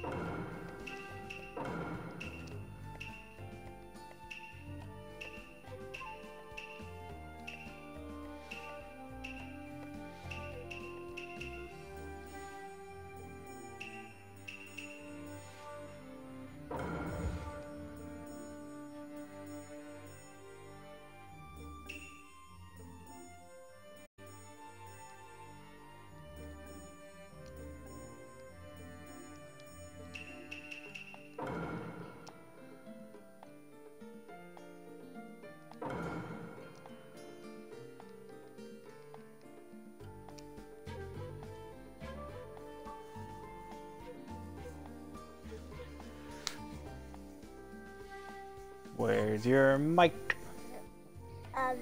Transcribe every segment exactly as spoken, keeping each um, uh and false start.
Where's your mic? Um,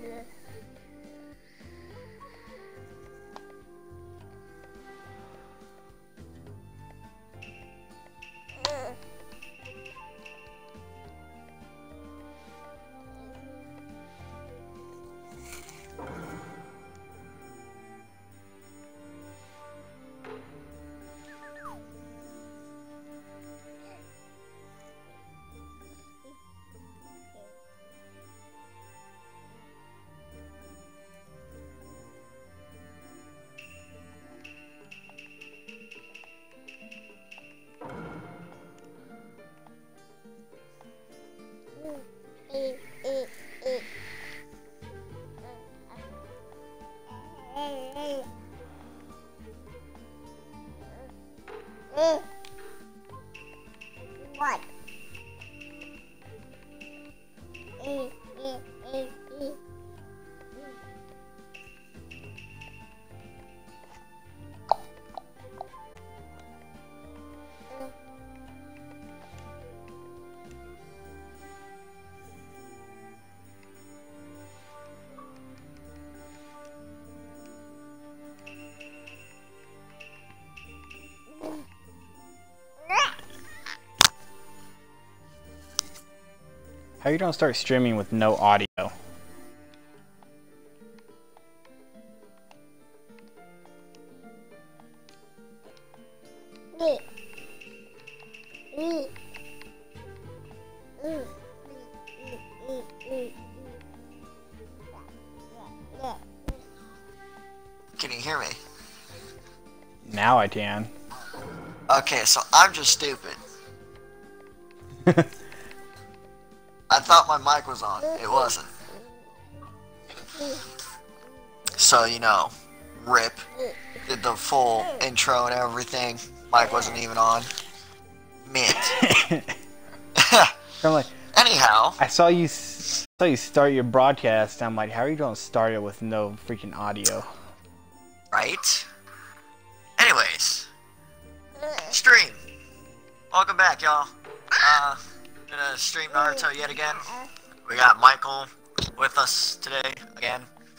What? How you don't start streaming with no audio? Can you hear me? Now I can. Okay, so I'm just stupid. I thought my mic was on. It wasn't. So, you know, rip. Did the full intro and everything. Mic wasn't even on. Mint. I'm like, Anyhow. I saw you saw you start your broadcast. I'm like, how are you gonna start it with no freaking audio? Right? Anyways. Stream. Welcome back, y'all. Uh, gonna stream Naruto yet again. We got Michael with us today again.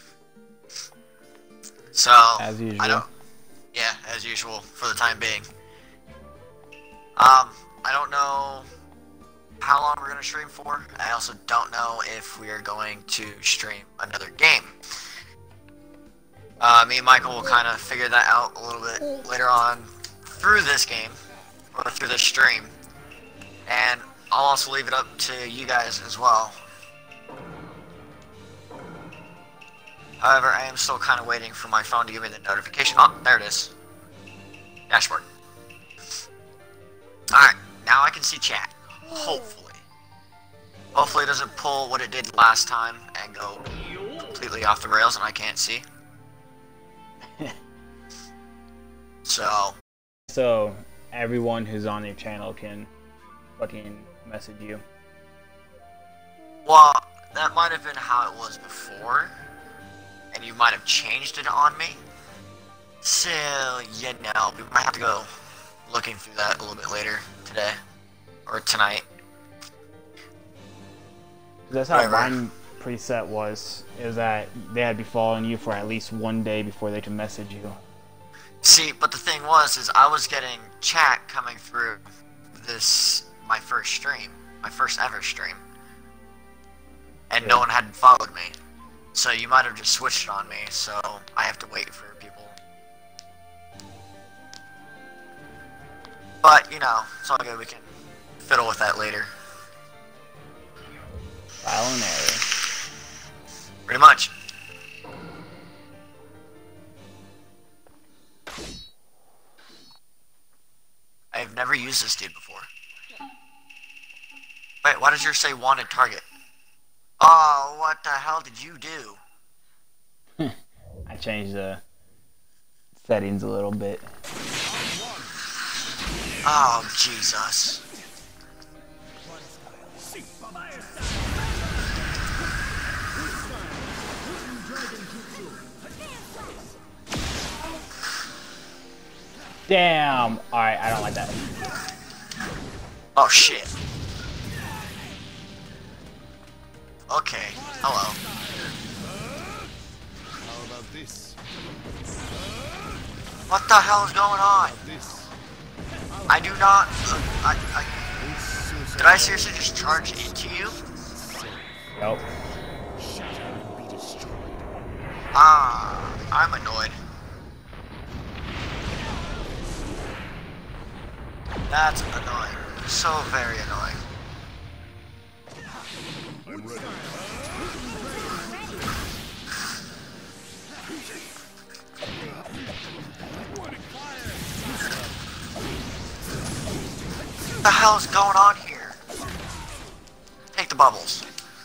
So, As usual. I don't, yeah, as usual for the time being. Um, I don't know how long we're gonna stream for. I also don't know if we are going to stream another game. Uh, me and Michael will kind of figure that out a little bit later on through this game, or through this stream. And I'll also leave it up to you guys as well. However, I am still kind of waiting for my phone to give me the notification. Oh, there it is. Dashboard. Alright, now I can see chat. Hopefully. Hopefully it doesn't pull what it did last time and go completely off the rails and I can't see. So. So everyone who's on your channel can fucking message you. Well, that might have been how it was before. And you might have changed it on me. So, you know, we might have to go looking through that a little bit later today. Or tonight. That's how Whatever. mine preset was, is that they had to be following you for at least one day before they can message you. See, but the thing was, is I was getting chat coming through this, my first stream. My first ever stream. And Yeah. no one had followed me. So you might have just switched it on me, so I have to wait for people. But, you know, it's all good. We can fiddle with that later. Trial and error. Pretty much. I've never used this dude before. Wait, why does yours say wanted target? Oh, what the hell did you do? I changed the settings a little bit. Oh, Jesus. Damn! Alright, I don't like that. Oh, shit. Okay, hello. How about this? What the hell is going on? This. I do not... Uh, I, I, did I seriously just charge into you? Nope. Ah, I'm annoyed. That's annoying. So very annoying. I'm ready. What the hell is going on here? Take the bubbles.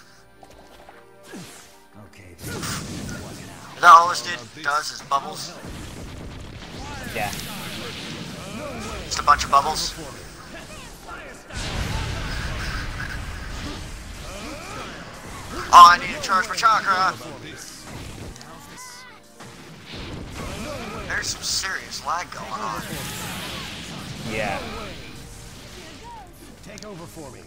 Okay. Is that all this dude does is bubbles? Yeah. Just a bunch of bubbles? Oh, I need to charge my chakra! There's some serious lag going on. Yeah. Take over for me.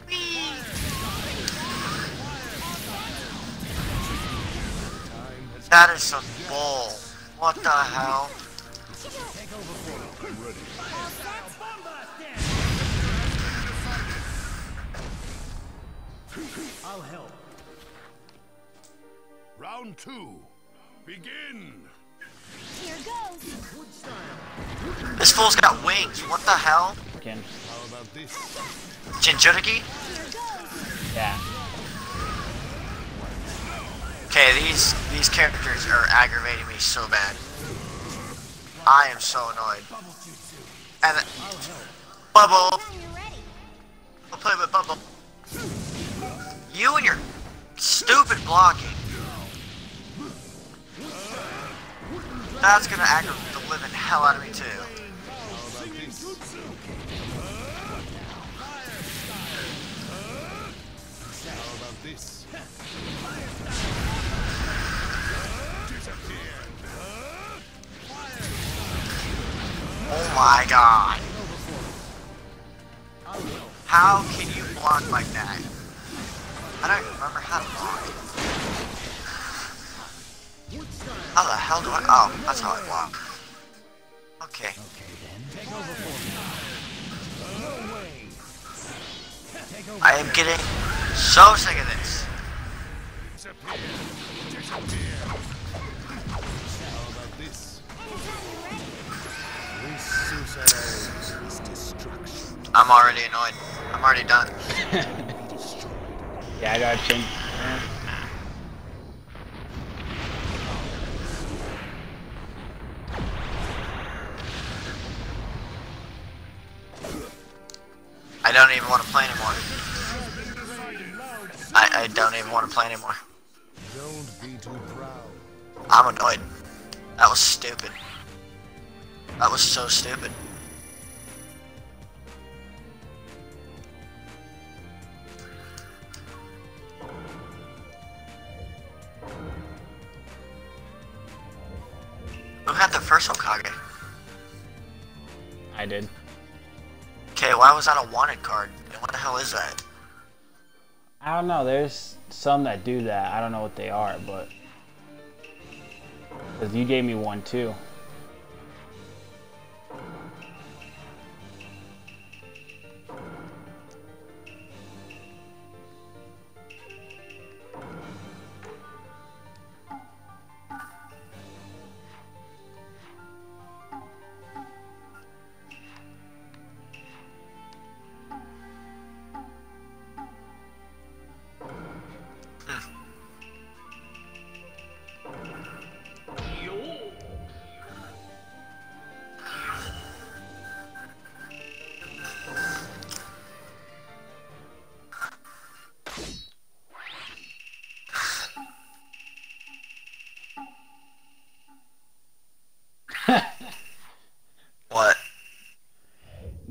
That is some bull. What the hell? Take over for me. I'm ready. I'll help. Round two. Begin. Here goes. This fool's got wings. What the hell? Can. How about this? Jinjuriki? Here goes. Yeah. Okay, these these characters are aggravating me so bad. I am so annoyed. And the, Bubble, When you're ready. I'll play with Bubble. You and your stupid blocking. That's gonna aggravate the living hell out of me too. How about this? How about this? Oh my god. How can you block like that? I don't remember how to block. How the hell do I? Oh, that's how I block. Okay. Okay then. Take over for me. No way. Take over. I am getting so sick of this. Disappear. Disappear. How about this? This Susanoo is destruction. I'm already annoyed. I'm already done. Be destroyed. Yeah, I gotta change. eh, I don't even want to play anymore. I, I don't even want to play anymore. Don't be too proud. I'm annoyed. That was stupid. That was so stupid. Who had the first Hokage? I did. Okay, why was that a wanted card? And what the hell is that? I don't know. There's some that do that. I don't know what they are, but because you gave me one too.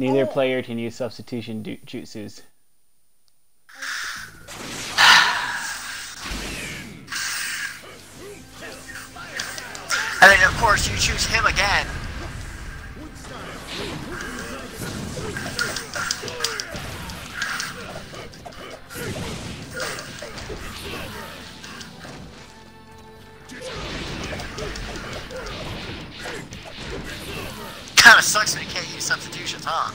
Neither player can use substitution du- jutsus. And then, of course, you choose him again. Kinda sucks when you can't use substitutions, huh?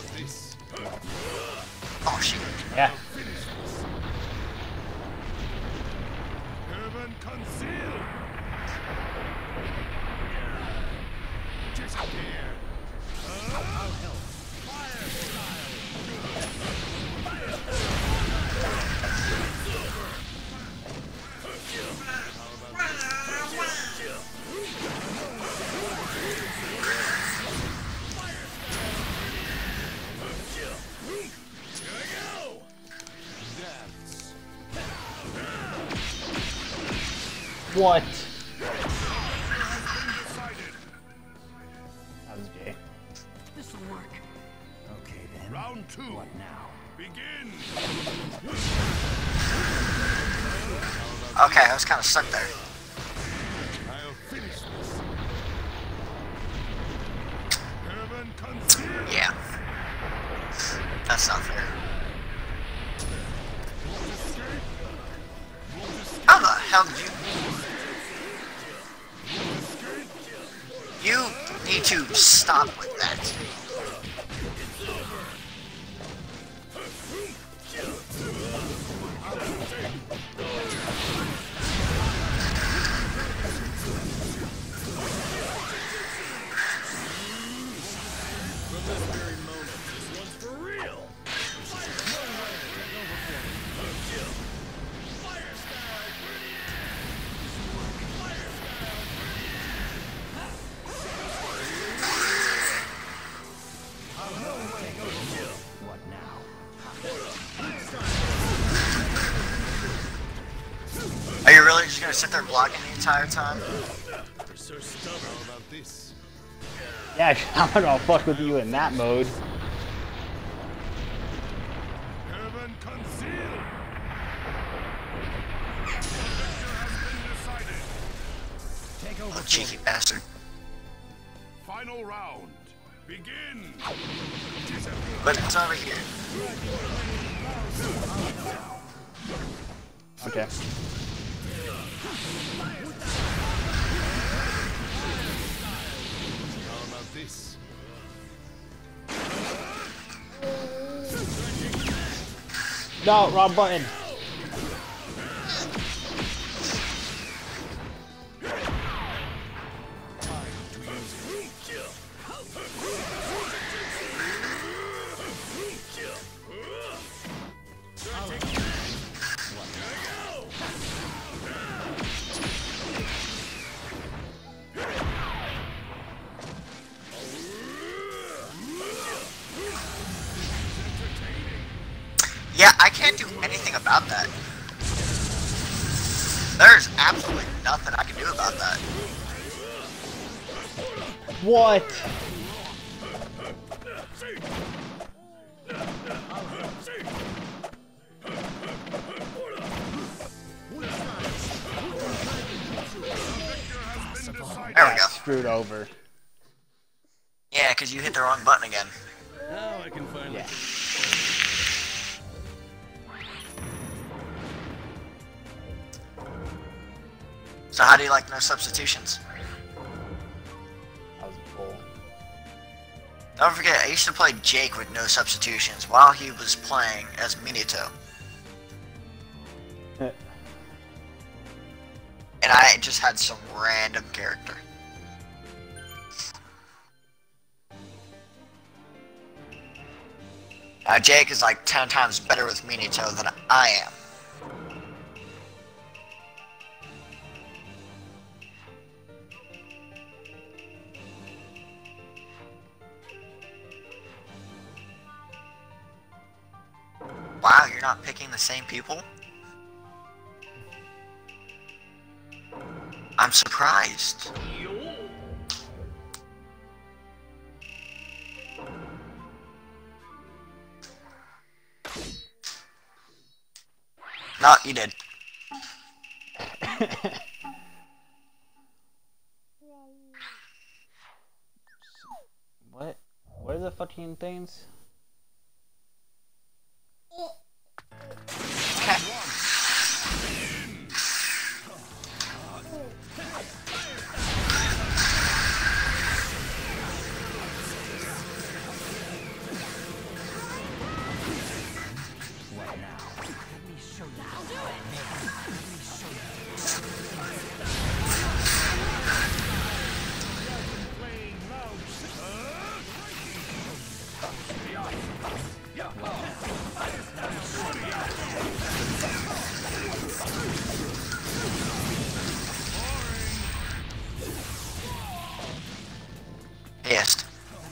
Oh, shit. Yeah. Heaven conceal. Disappear. I'll help. Fire What? That was Jay. This'll work. Okay then. Round two. What now? Begin. Okay, I was kinda stuck there. I'll finish this. Heaven conceal. Yeah. That's not fair. How the hell did you... You need to stop with that. What now? Are you really just gonna sit there blocking the entire time? You're so stubborn. How about this? Yeah, I'm gonna fuck with you in that mode. Heaven conceal. Victor has been decided. Take over. Oh, cheeky bastard. Final round. Begin. Disappear. But it's over here. Okay. How about this? No, wrong button. Yeah, I can't do anything about that. There's absolutely nothing I can do about that. What? There we go. Screwed over. Yeah, because you hit the wrong button again. Now I can finally. Yeah. So how do you like no substitutions? That was a bull. Don't forget, I used to play Jake with no substitutions while he was playing as Minato. And I just had some random character. Now Jake is like ten times better with Minato than I am. Wow, you're not picking the same people? I'm surprised. No, you did. What? What are the fucking things? Pissed.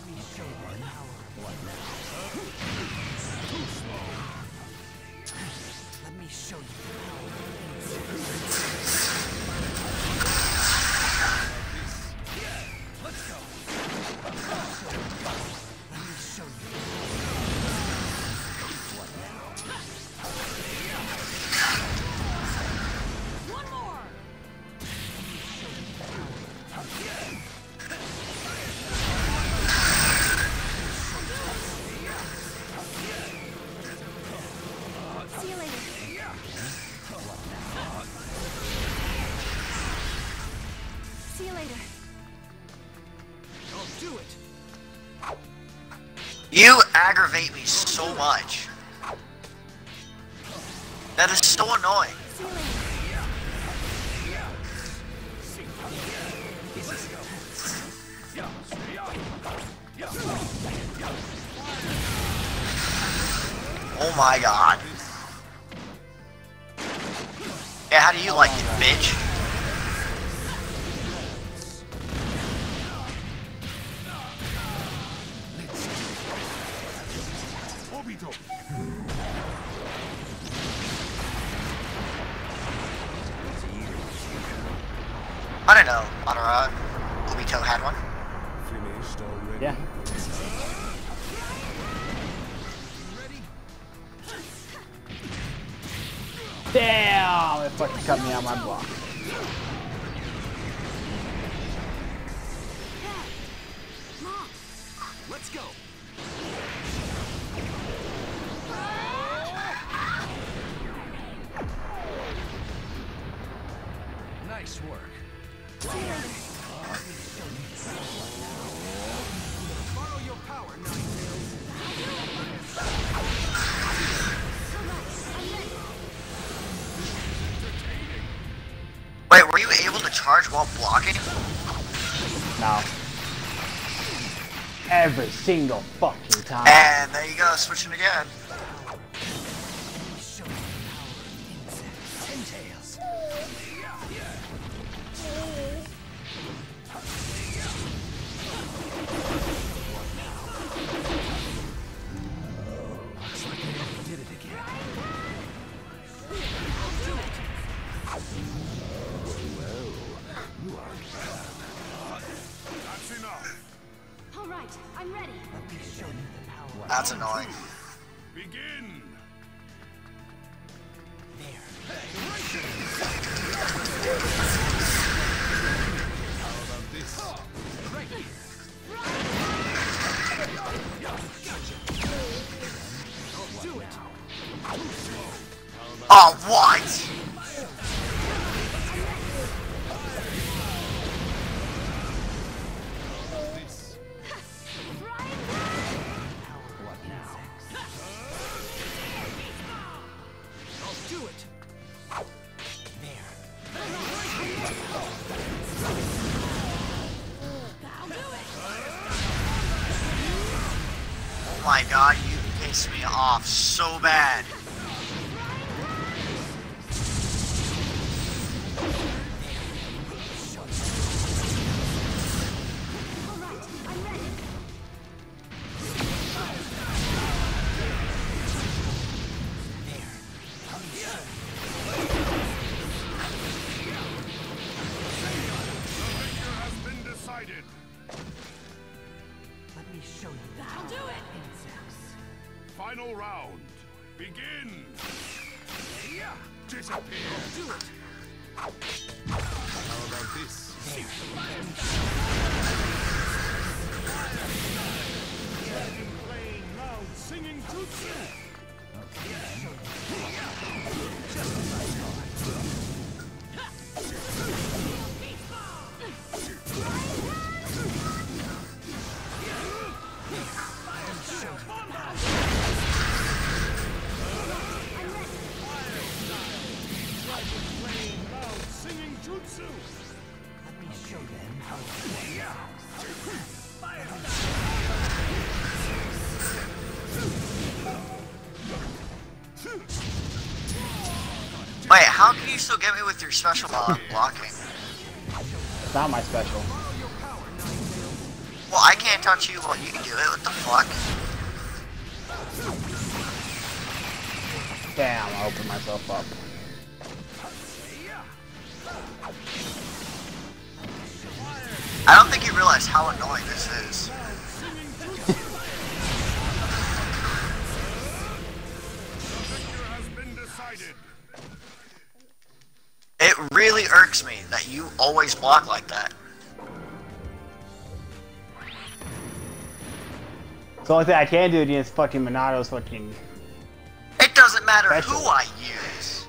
Let me show you. Let's go. Let me show you. One more. See you later. See you later. I'll do it. You aggravate me so much. That is so annoying. See you later. Oh my god. Yeah, how do you like it, bitch? Obito. I don't know, Madara. Obito had one. Finished already? Yeah. Damn! It fucking cut me out my block. Mom. Let's go. Nice work. See you later. Borrow your power, Ninetales. Wait, were you able to charge while blocking? No. Every single fucking time. And there you go, switching again. Show you the power of insects. Ten tails. Looks like I did it again. That's enough. All right, I'm ready. Let me show you the power. That's annoying. Begin. How about this? Right here. I'll do it. Oh, what? This. What now? I'll do it. There. I'll do it. Oh my god, you pissed me off so bad. All right, I'm ready. The victor has been decided. Let me show you the I'll power do of it. insects. Final round. Begin. Disappear. Do it. How about this? Dragon playing loud singing jutsu. Dragon playing loud singing jutsu. Let me show them how to play. Wait, how can you still get me with your special while I'm blocking? It's not my special. Well, I can't touch you while you can do it. What the fuck? Damn, I opened myself up. I don't think you realize how annoying this is. The victor has been decided. It really irks me that you always block like that. The only thing I can do against fucking Minato's fucking... It doesn't matter Special. who I use.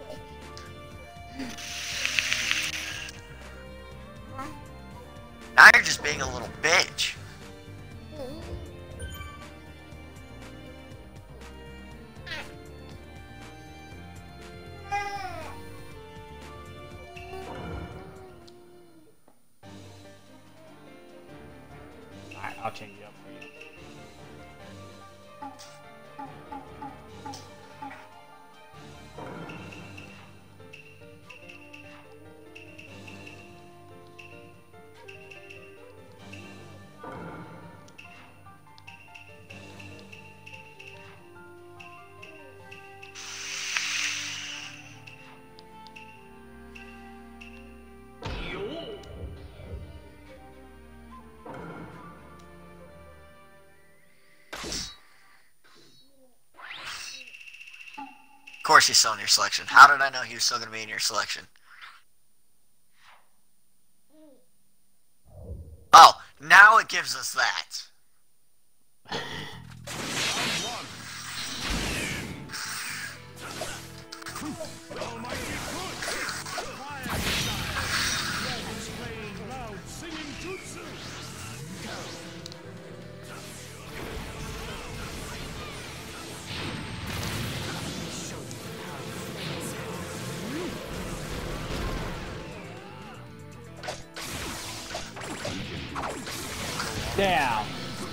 Now you're just being a little bitch. Alright, I'll change it up for you. Of course he's still in your selection. How did I know he was still going to be in your selection? Oh, now it gives us that. Almighty push. Dragons playing loud singing jutsu. Damn.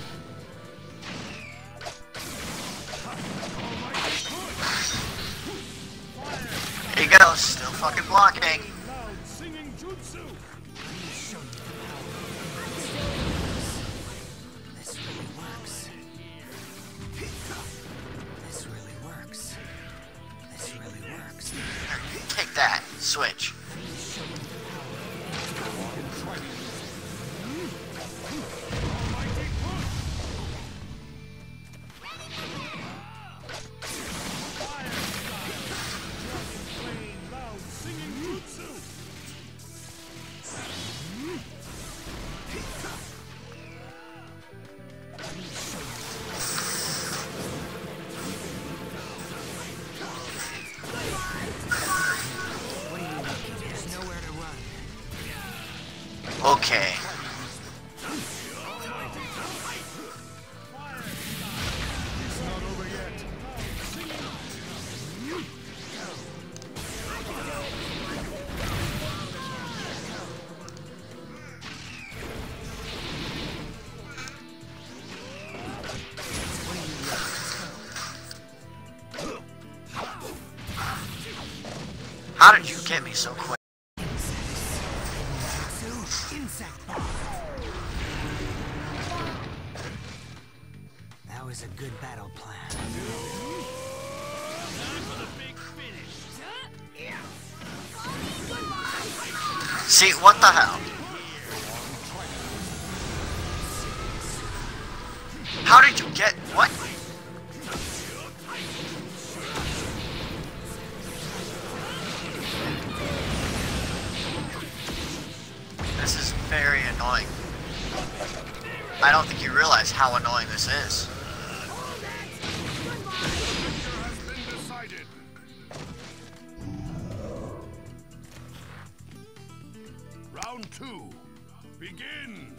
There you go, still fucking blocking. Loud singing jutsu. This really works. This really works. This really works. Here, take that. Switch. Playing loud singing jutsu. There's nowhere to run. Okay. It's not over yet. How did you get me so quick? Insect bomb. That was a good battle plan. See, what the hell? How did you get what? how annoying this is. Has been decided. Round two. Begin.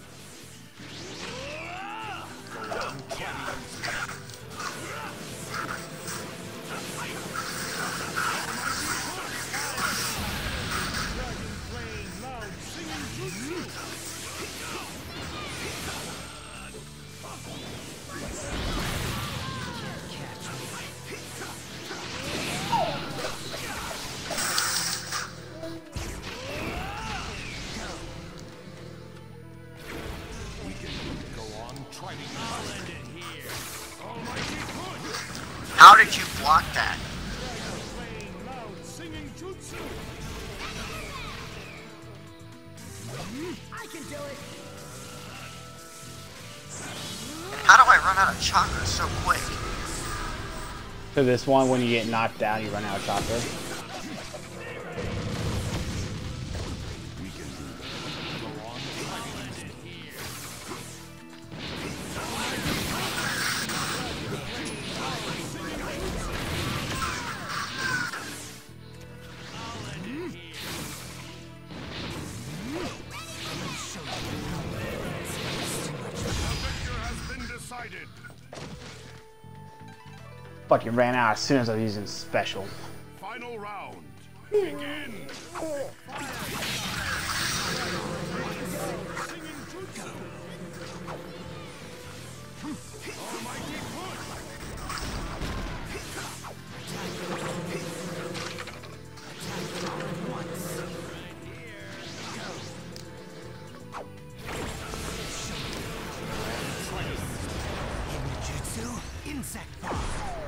How did you block that? I can do it. How do I run out of chakra so quick? So this one, when you get knocked down, you run out of chakra. Fucking ran out as soon as I was using special. Final round. Begin. Insect bomb.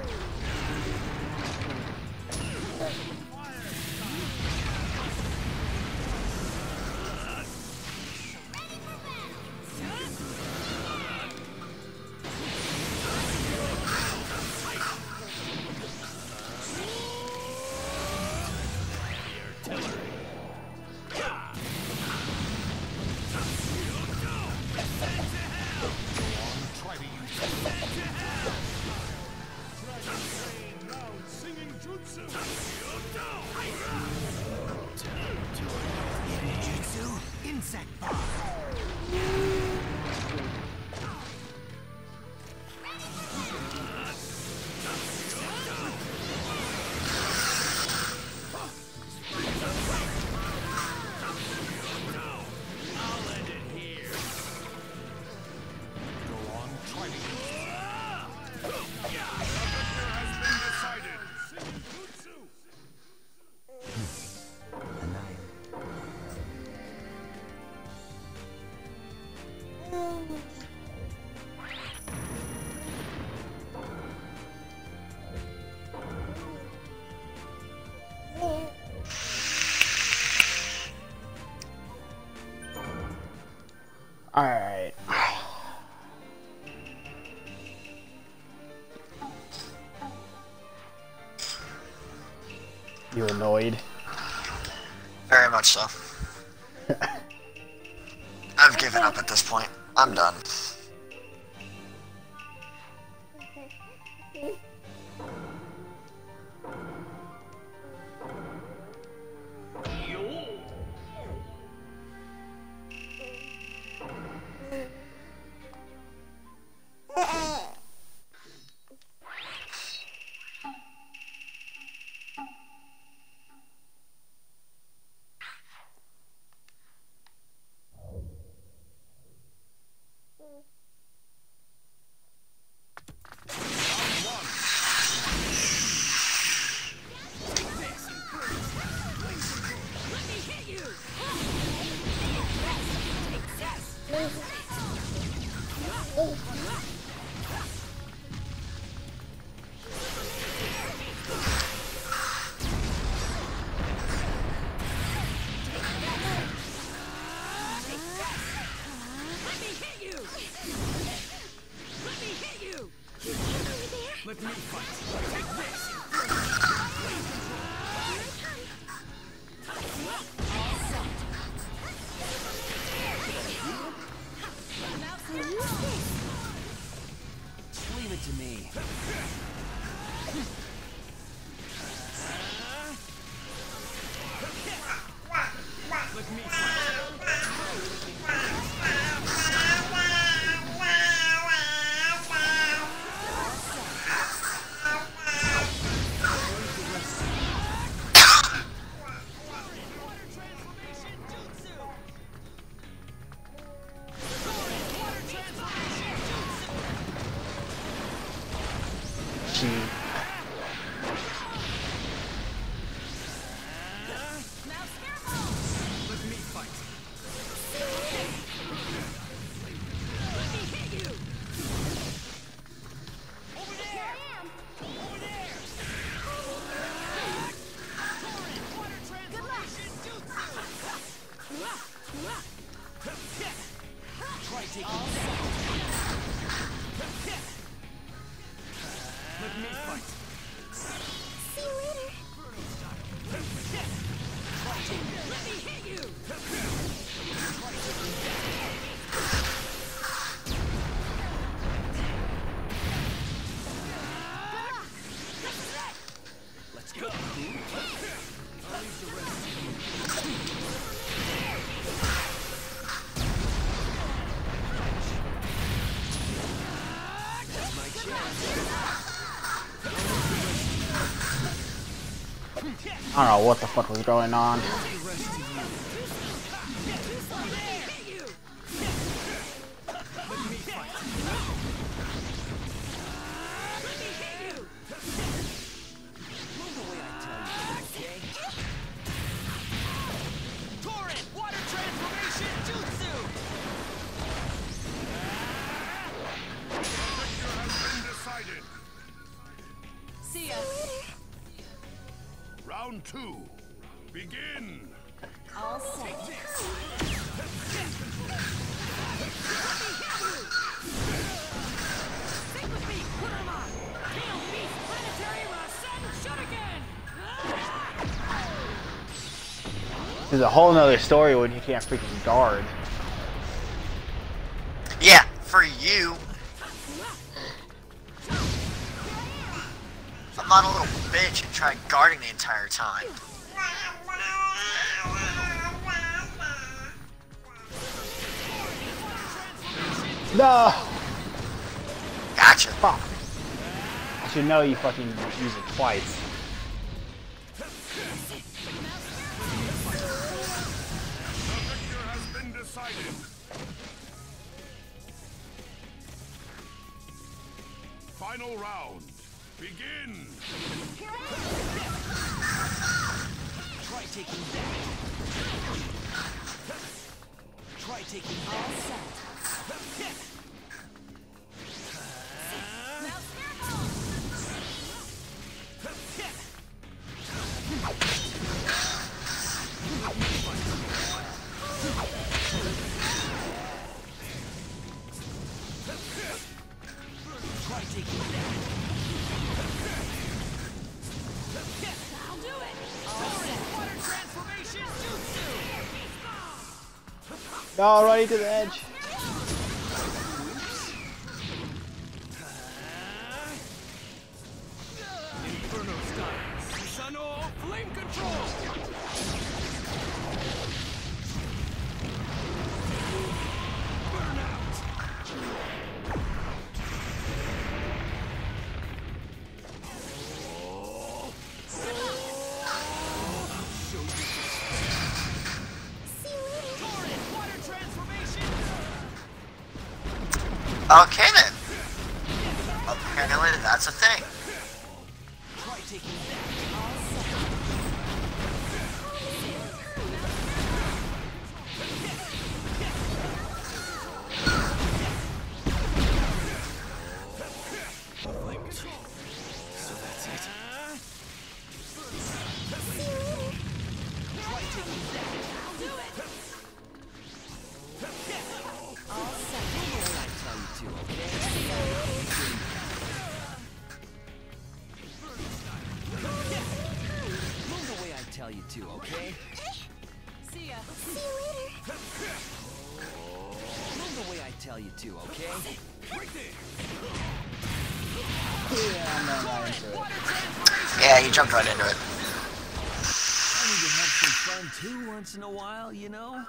Insect bomb. Alright. You annoyed? Very much so. I've given up at this point. I'm done. Let me fight. Take this. to me. Let me I don't know what the fuck was going on. Round two. Begin. All set. Stick with me, Kurama! Tail Beast Planetary Rasen Shuriken! There's a whole nother story when you can't freaking guard. Yeah, for you. I'm not a little bitch and try guarding the entire time. No! Gotcha. Fuck. I should know you fucking use it twice. The victor has been decided. Final round. Begin. Try taking that. Try taking all set. Try taking that. I'll do it! Torrent Water Transformation Jutsu! No, right to the edge. Inferno style. Susano flame control. Burnout. Okay then. Apparently that's a thing. Try taking that. Flame control. So that's it. Try taking that. I'll do it! All set. I tell you to, okay? Move the way I tell you to, okay? See ya! See you later. Move the way I tell you to, okay? Right there. Yeah, I'm not right into it. Yeah, you jumped right into it. I need to have some fun too once in a while, you know?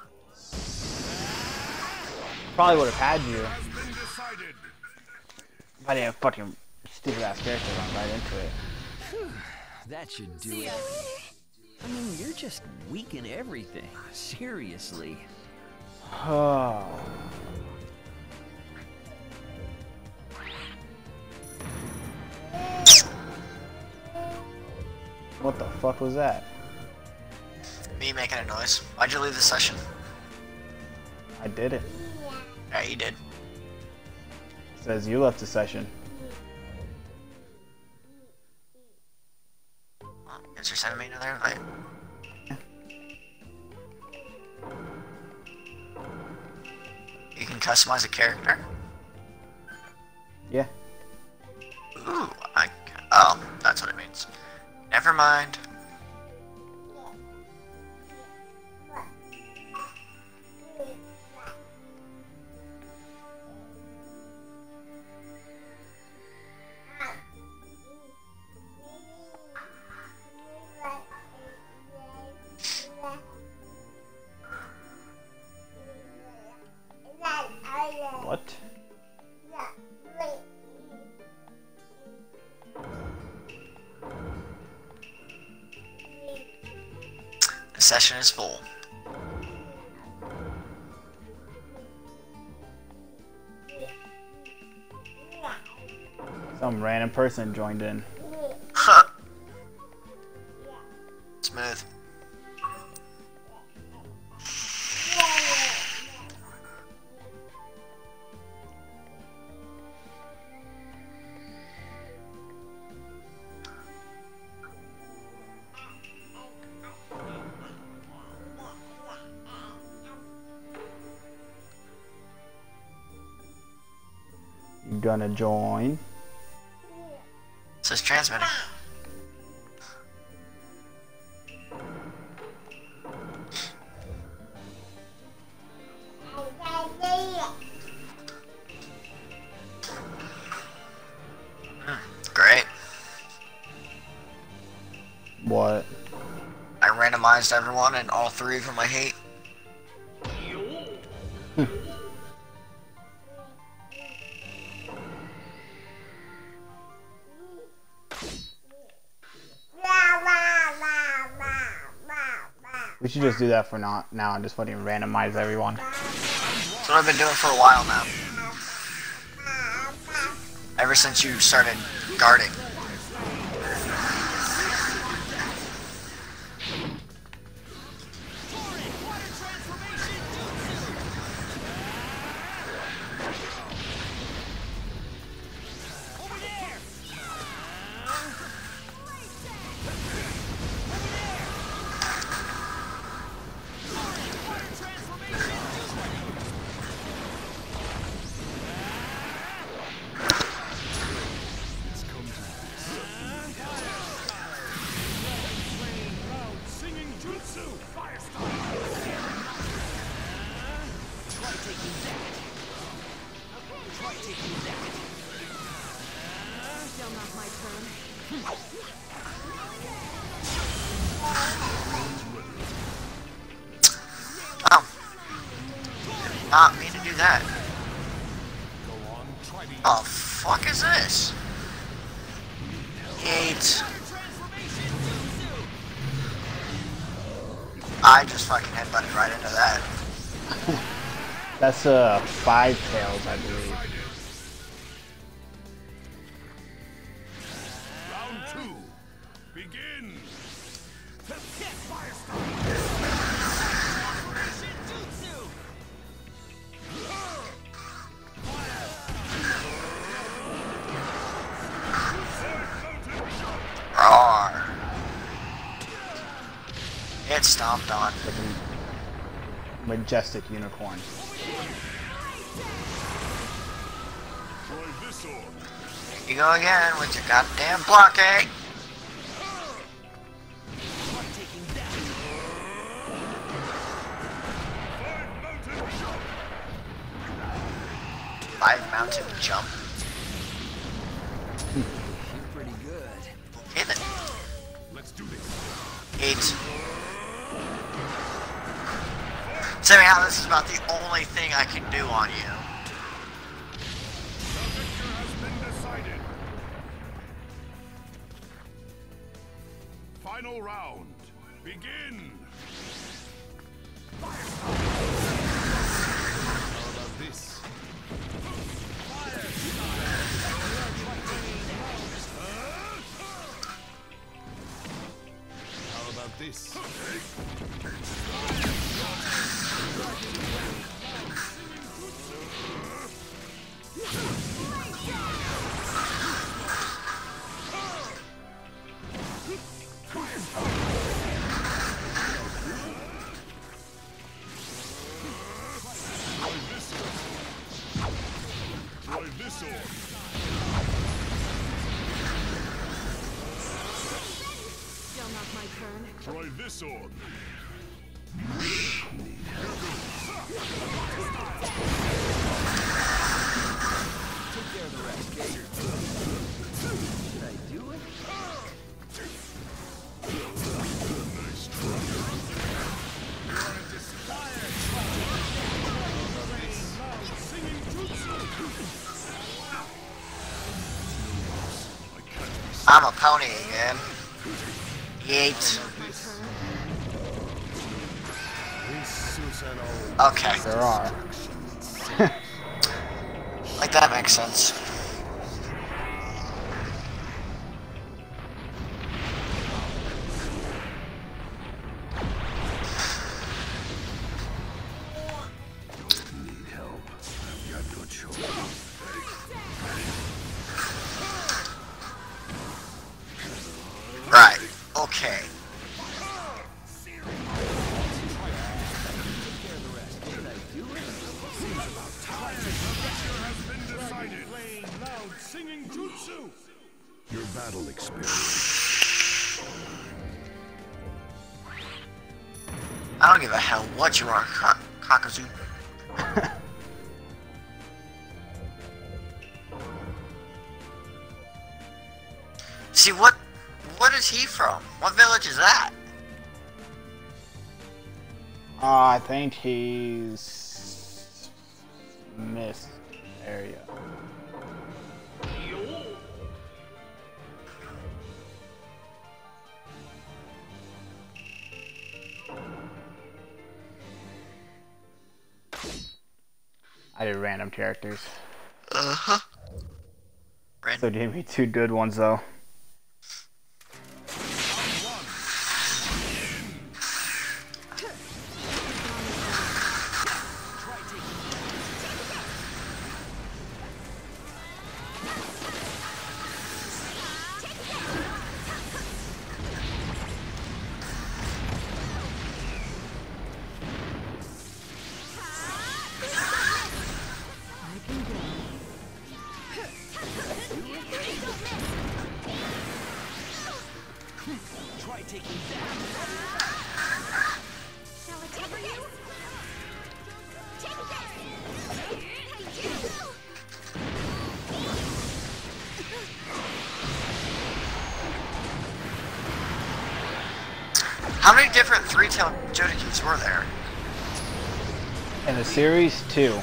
Probably would have had you Has been decided. if I didn't have fucking stupid ass character run right into it. That should do it. I mean, you're just weak in everything. Seriously. Oh. What the fuck was that? Me making a noise. Why'd you leave the session? I did it. Yeah, you did. It says you left the session. Well, guess you're sending me another invite. You can customize a character? Yeah. Ooh, I... Oh, that's what it means. Never mind. What? The session is full. Some random person joined in. Huh. Smooth. You gonna join? It says transmitting. Hmm, great. What? I randomized everyone and all three of them I hate. We should just do that for not now and just fucking randomize everyone. That's what I've been doing for a while now. Ever since you started guarding. Still not my turn. Oh. Did not mean to do that. Oh, fuck is this? Eight. I just fucking headbutted right into that. That's uh five tails, I believe. Round two. Begin. Roar. It's stomped on. Fucking majestic unicorn. Try this on. Here you go again with your goddamn blocking. Five mountain jump. Five mountain jump. Let's do this. Eight. Somehow this is about the only thing I can do on you. The victor has been decided. Final round. Begin. How about this? How about this? Try this one. Still not my turn. Try this on. I'm a pony again. Yeet. Okay. There are. Like that makes sense. Need help. I've got no choice. Right. Okay. Playing loud, singing jutsu. Your battle experience. I don't give a hell what you are, Ka Kakazu. See, what what is he from? What village is that? Uh, I think he's missed area. I did random characters. Uh-huh. So gave me two good ones though. Try taking that. Shall I cover you? Take How many different three-tailed Jodikis were there? In the series, two.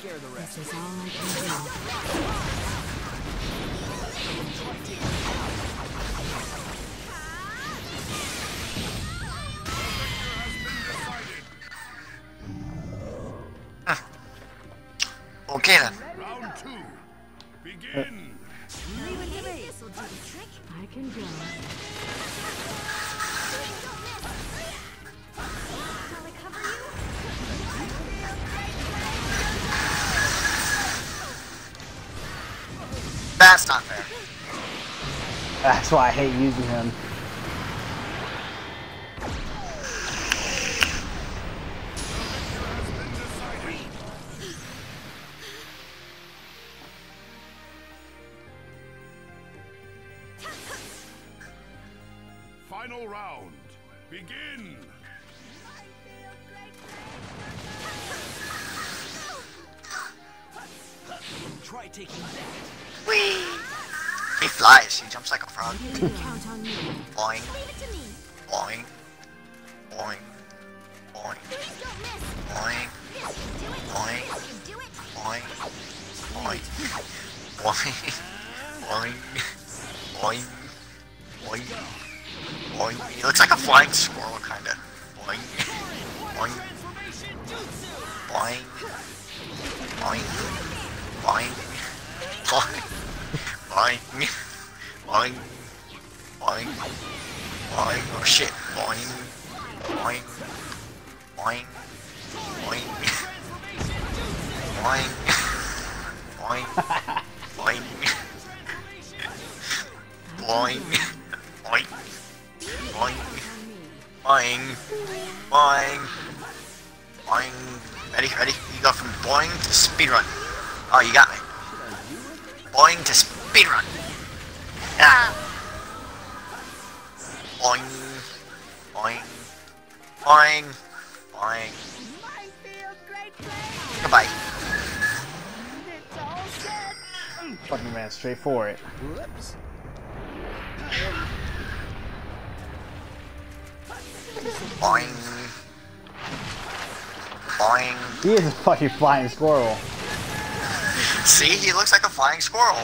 care of the rest. This is all I can do. Okay then. Round two. Begin. Leave it to me. This'll do the trick. I can go. Shall I cover you? That's not fair. That's why I hate using him. Final round. Begin. Try taking that. Whee! He flies. He jumps like a frog. You can count on me. Boing, Leave it to me. boing, boing, boing, Please don't miss. boing, This can do it. boing, This can do it. boing, boing, boing, boing, boing, boing, boing. He looks like a flying squirrel, kinda. Boing, boing, Transformation jutsu. boing, boing, boing, boing, boing, boing, boing, boing. Oh shit! Boing, boing, boing, boing, boing, boing, boing, boing, boing, boing, boing, boing, boing. Ready, ready? You go from boing to speedrun. Oh, you got me. Boing to speedrun. Ah. Boing, boing, boing, boing. Might feel great place. Goodbye. It's all set. Fucking ran straight for it. Whoops. Boing. Boing. He is a fucking flying squirrel. See, he looks like a flying squirrel.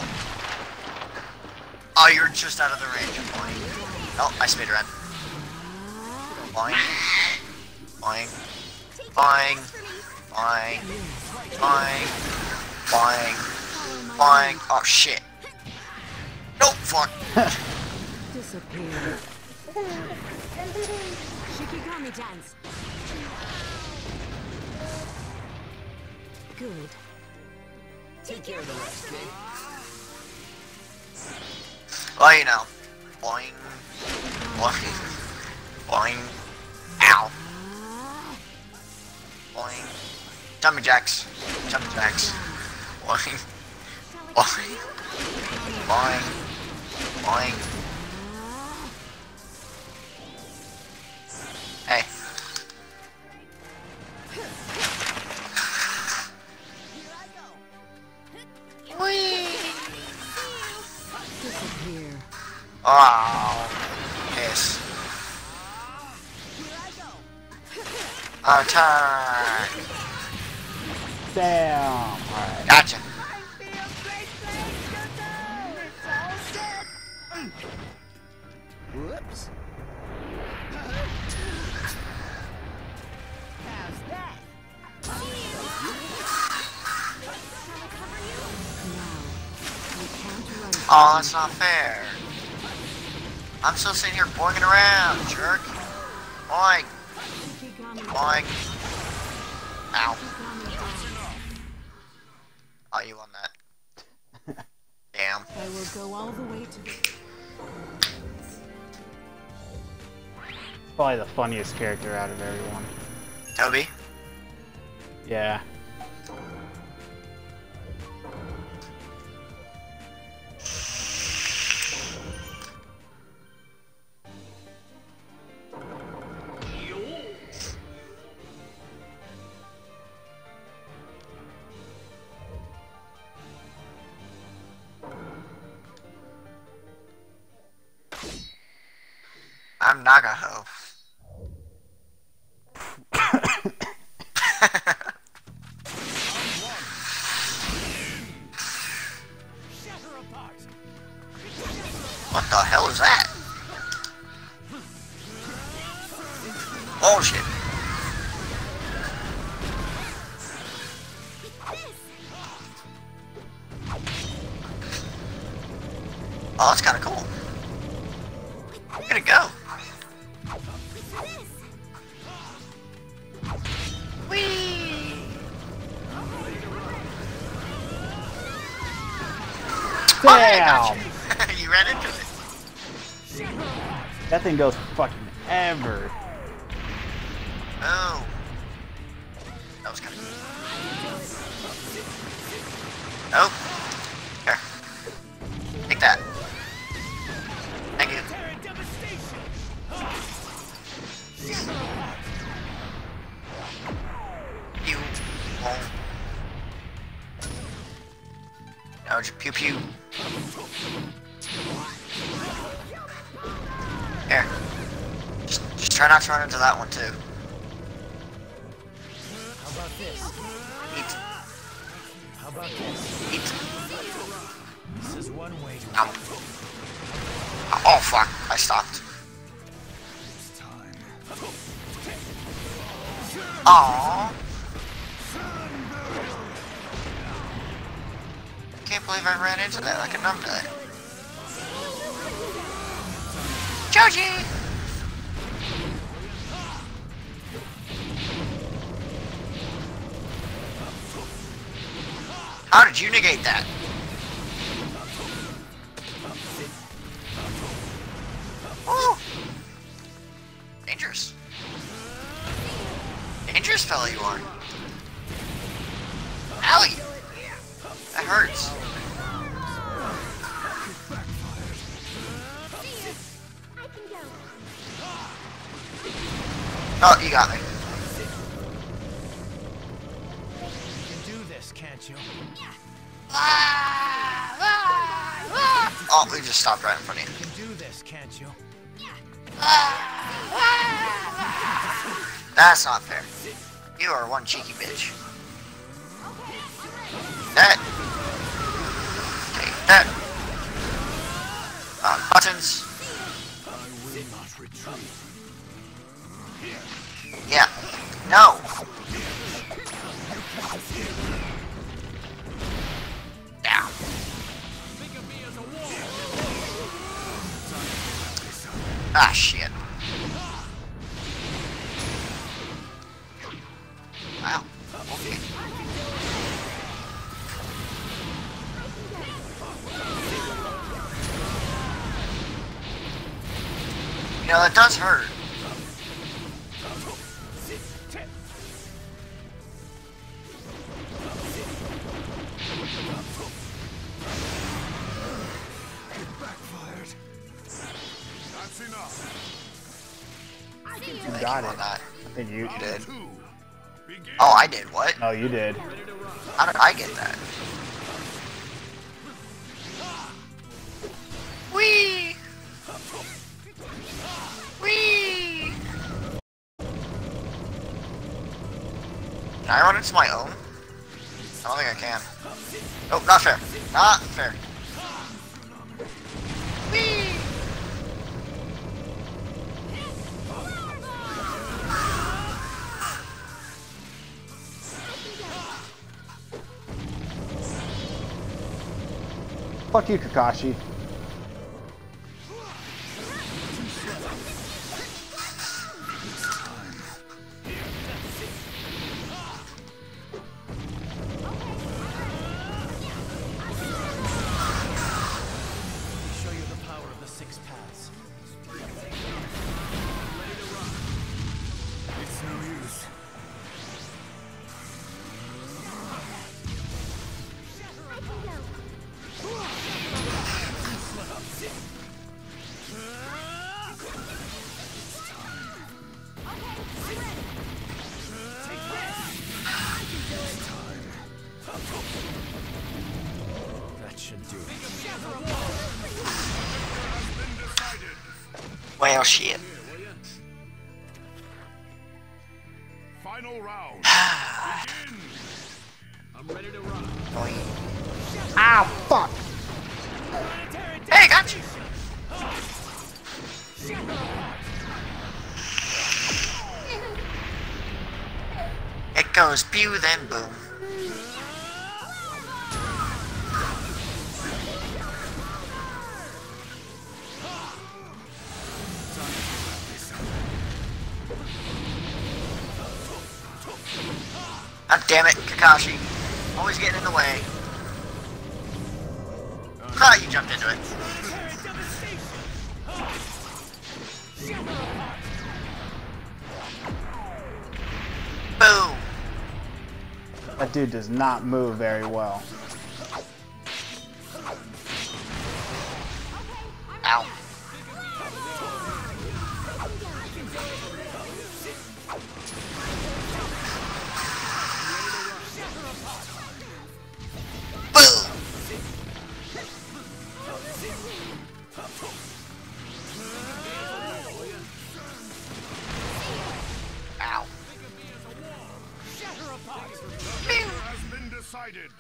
Oh, you're just out of the range. Boing. Oh, I speed run. Boing. Boing. Boing. Boing. Boing. Boing. Boing. Oh shit. Nope, fuck. Disappear. Shikigami dance. Good. Take care of the rest, kid. Well, you know. Boing. Boing. Boing. Ow. Boing. Tummy jacks. Tummy jacks. Boing. Boing. Boing. Boing. Hey. Whee! Disappear. Oh. Piss. Attack. Damn. Alright. Gotcha. I feel great place. It's all set. Whoops. How's that? Shall I cover you? Now, you can't run. Oh, that's not fair. I'm still sitting here boinging around, jerk. Boing. Shikigami Boing. Ow. Shikigami dance. Oh, you won that. Damn. I will go all the way to the... Probably the funniest character out of everyone. Toby? Yeah. I'm Nagaho. Oh, that's kind of cool. Way to go. Whee! Damn! You ran into it. That thing goes fucking ever. Oh. That was kind of cool. Oh. Here. Take that. Thank you. You won't. No, just pew pew. Here. Just, just try not to run into that one too. How about this? Eat. How about this? Eat. This is one way to Ow. Oh fuck, I stopped. It's time. Aww. Can't believe I ran into that like a numbnut. Joji! How did you negate that? Woo! Dangerous. Dangerous fella you are. Owie! That hurts. Oh, you got me. You can do this, can't you? Oh, we just stopped right in front of You you. can do this, can't you? That's not fair. You are one cheeky bitch. That. Take that. Uh, buttons. I will not retreat. Yeah. No. Down. Ah, shit. Wow. Okay. You know, that does hurt. It backfired. That's enough. You Thank got you it. on that. I think you You did. Two. Begin. Oh, I did. What? No, you did. How did I get that? Whee! Whee! Can I run into my own? I don't think I can. Oh, not fair. Not fair. Whee! Fuck you, Kakashi. Show you the power of the six paths. It's no use. That should do it. Well, shit. Final round. Begin. Boy. Ah, fuck! Hey, got you. It goes pew, then boom. God damn it, Kakashi. Always getting in the way. Ah, you jumped into it. Boom. That dude does not move very well. Ow. Boom. Ow. Has been decided.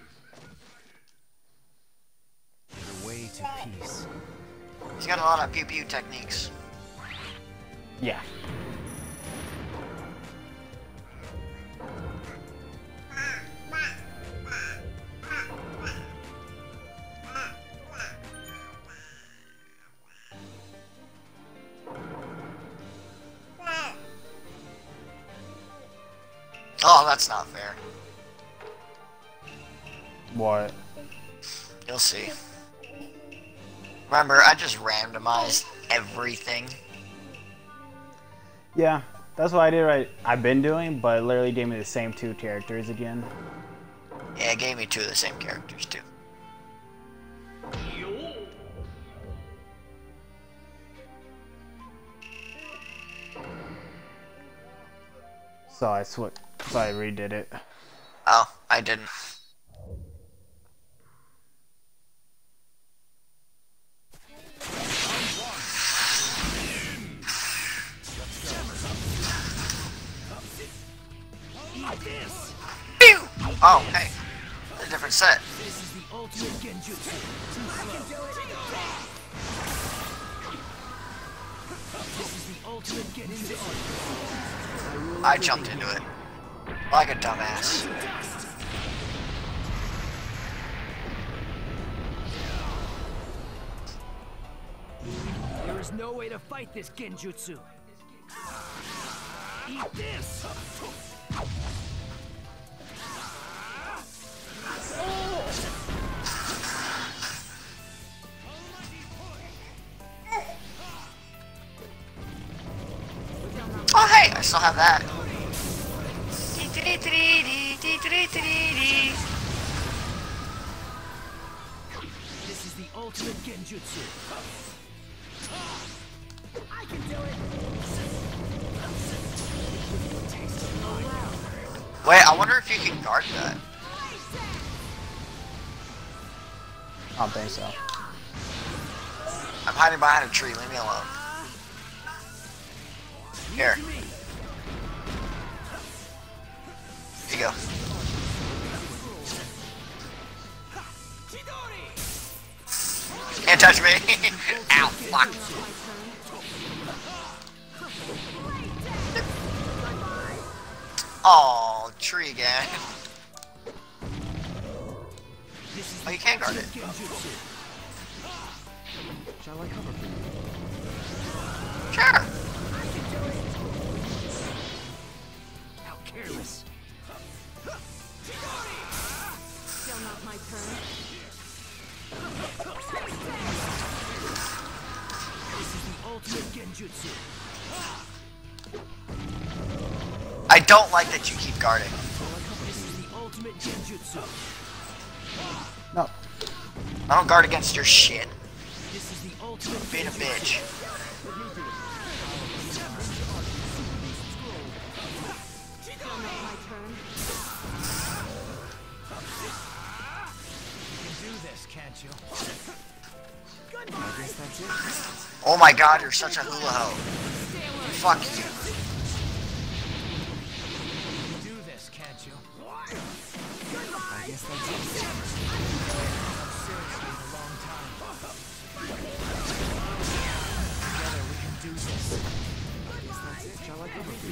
The way to peace. He's got a lot of pew pew techniques. Yeah. Oh, that's not fair. What? You'll see. Remember, I just randomized everything. Yeah, that's what I did right. I've been doing, but it literally gave me the same two characters again. Yeah, it gave me two of the same characters, too. So I sw- so I redid it. Oh, I didn't. Pew! Oh, hey. It's a different set. This is the ultimate genjutsu. This is the ultimate genjutsu. I jumped into it. Like a dumbass. There is no way to fight this genjutsu. Eat this. Oh, hey, I still have that. This is the ultimate genjutsu. I can do it. Wait, I wonder if you can guard that. I don't think so. I'm hiding behind a tree, leave me alone. Here. Here you go. Can't touch me. Ow, fuck. Oh, tree again. Oh, you can guard it. Shall I cover for you? Sure. How careless. Still not my turn. This is the ultimate genjutsu. I don't like that you keep guarding. This is the ultimate genjutsu. No. I don't guard against your shit. This is the ultimate Being a bitch. Still not my turn. You can do this, can't you? I guess that's it. Oh my god, you're such a hula ho. Fuck you. You can do this, can't you? I guess that's it. Seriously, a long time. Together we can do this. I guess that's it. Shall I cover for you?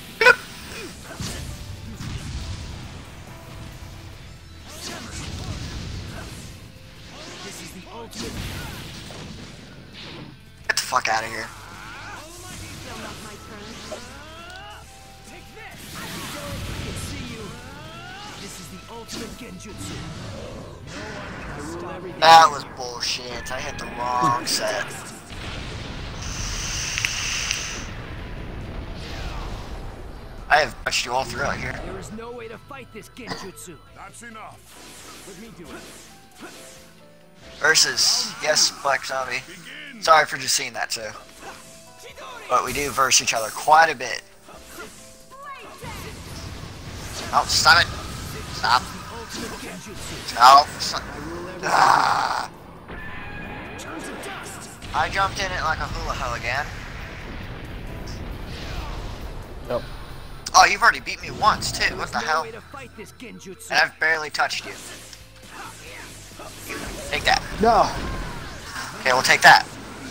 This is the ultimate. Get the fuck out of here. Still not my turn. Take this. I can do it. ultimate genjutsu. No one can stop me. That was bullshit. I hit the wrong set. I have touched you all throughout here. There is no way to fight this genjutsu. That's enough. Let me do it. Versus, yes, Black Zombie. Sorry for just seeing that too. But we do verse each other quite a bit. Oh, stop it. Stop. Stop. Stop. Ah. I jumped in it like a hula ho again. Yep. Oh, you've already beat me once too. What the hell? Way to fight this genjutsu. And I've barely touched you. Take that. No. Okay, we'll take that.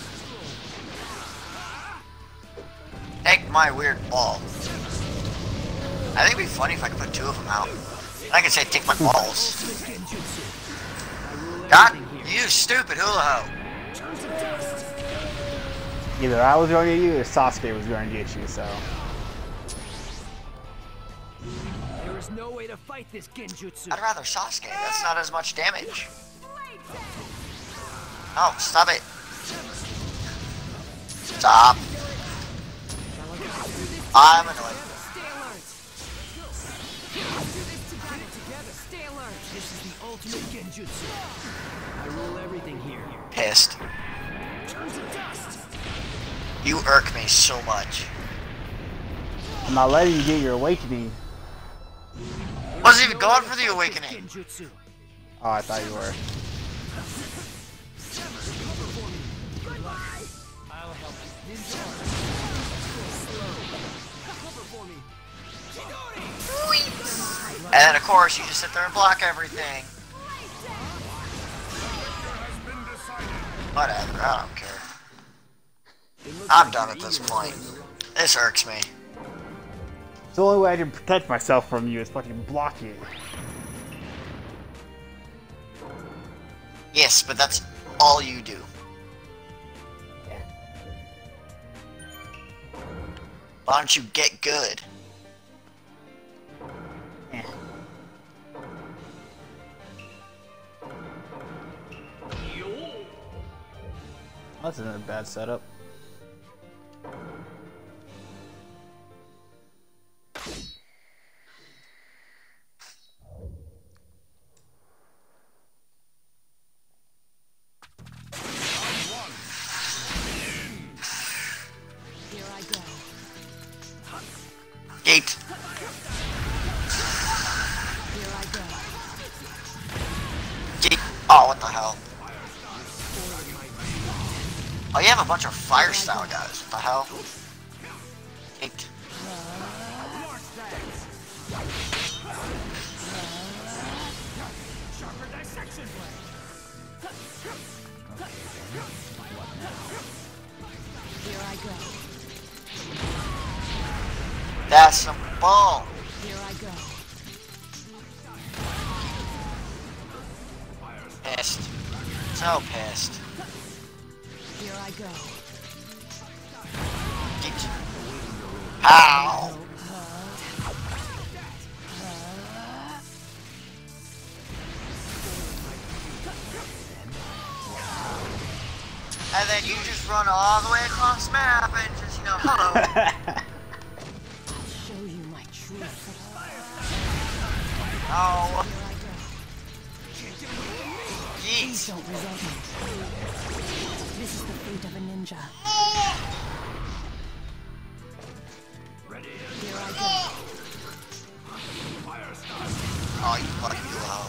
Take my weird ball. I think it'd be funny if I could put two of them out. I could say take my balls. God, you stupid hula ho. Either I was going to get you or Sasuke was going to get you, so. There is no way to fight this genjutsu. I'd rather Sasuke. That's not as much damage. Oh, stop it. Stop. I'm annoyed. This is the ultimate genjutsu. I rule everything here. Pissed. You irk me so much. I'm not letting you get your awakening. Wasn't even going for the awakening. Genjutsu. Oh, I thought you were. I'll help you. Ninja cover for me. And then of course you just sit there and block everything. Whatever, I don't care. I'm done at this point. This irks me. It's the only way I can protect myself from you is fucking block it. Yes, but that's all you do. Why don't you get good? Eh. That's not a bad setup. Here I go. Gate. Here I go. Gate. Oh, what the hell? Oh, you have a bunch of fire style guys. What the hell? Gate. Here I go. That's some bull. Here I go. Pissed. So pissed. Here I go. Gate. Ow. And then you just run all the way across the map and just, you know, hello. I'll show you my truth. Oh. Here I go. Please Jeez. don't resent me. This is the fate of a ninja. Here I go. Oh, you fucking low.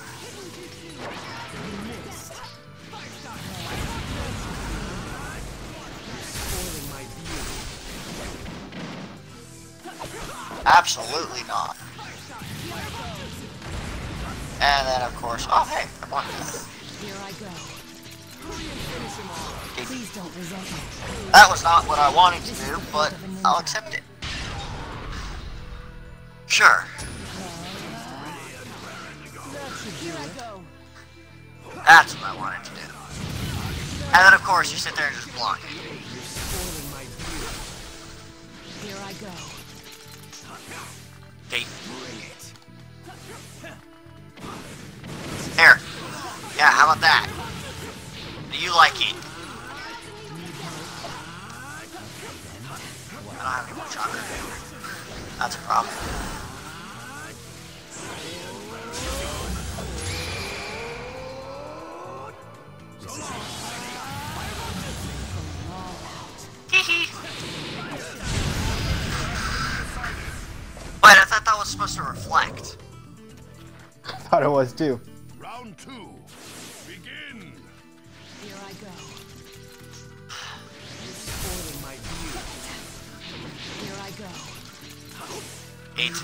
spoiling my view. Absolutely not. And then, of course, oh, hey, I blocked that. Here I go. Please don't resent me. That was not what I wanted to do, but I'll accept it. Sure. Here I go. That's what I wanted to do. And then, of course, you sit there and just block it. Spoiling my view. Here I go. Gate. Yeah, how about that? Do you like it? I don't have any more chocolate. That's a problem. Wait, I thought that was supposed to reflect. I thought it was too. Round two. Begin. Here I go. You're spoiling my view. Here I go. Eight.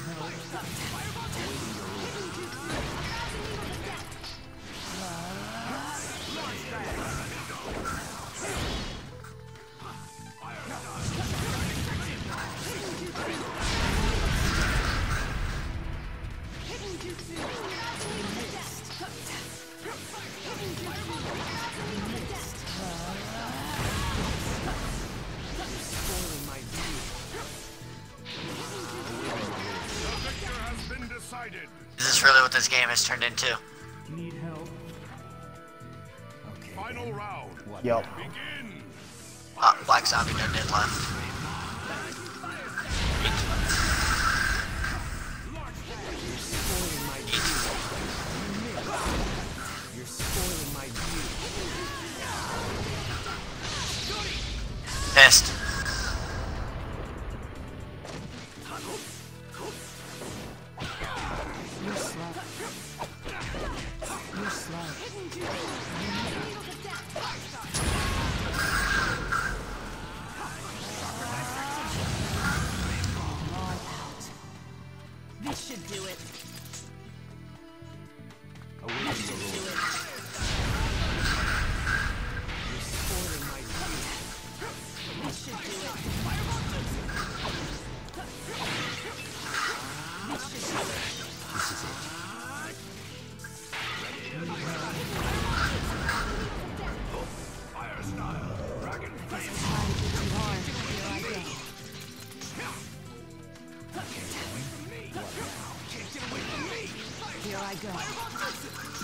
Spoiling my view. The victor has been decided. Is this really what this game has turned into? Need help? Final round. Yup. Begin. Uh, Black Zombie no dead left. Spoiling my view. You're spoiling my view. Missed. You're slow. You're slow. All out. This should do it. This should do it. You're spoiling my view. This should do it. This should do it. Fire style. Dragon flame. Try to get too hard. Here I go. Here I go.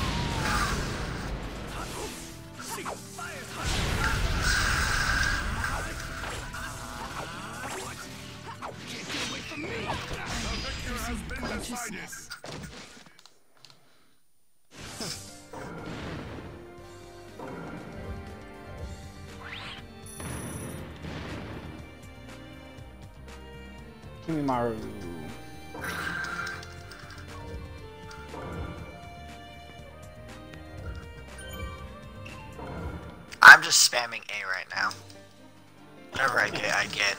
The victor has been decided. Consciousness. Give me Maru. I'm just spamming A right now. Whatever I get, I get.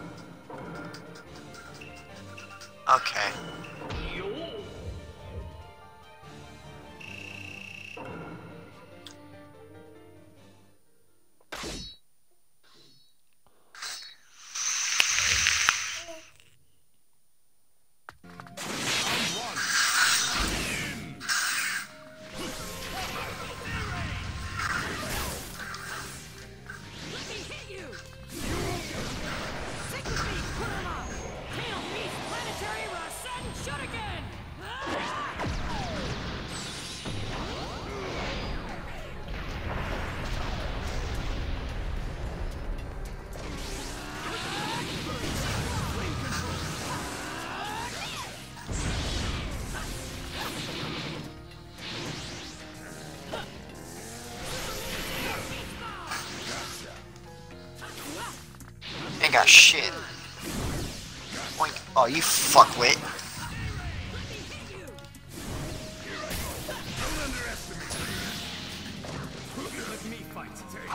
Okay. Let me hit you! Sick of me, Kurama! Tail Beast Planetary Rasen Shuriken! Ain't got shit. Oink. Oh, you fuckwit. Let me fight.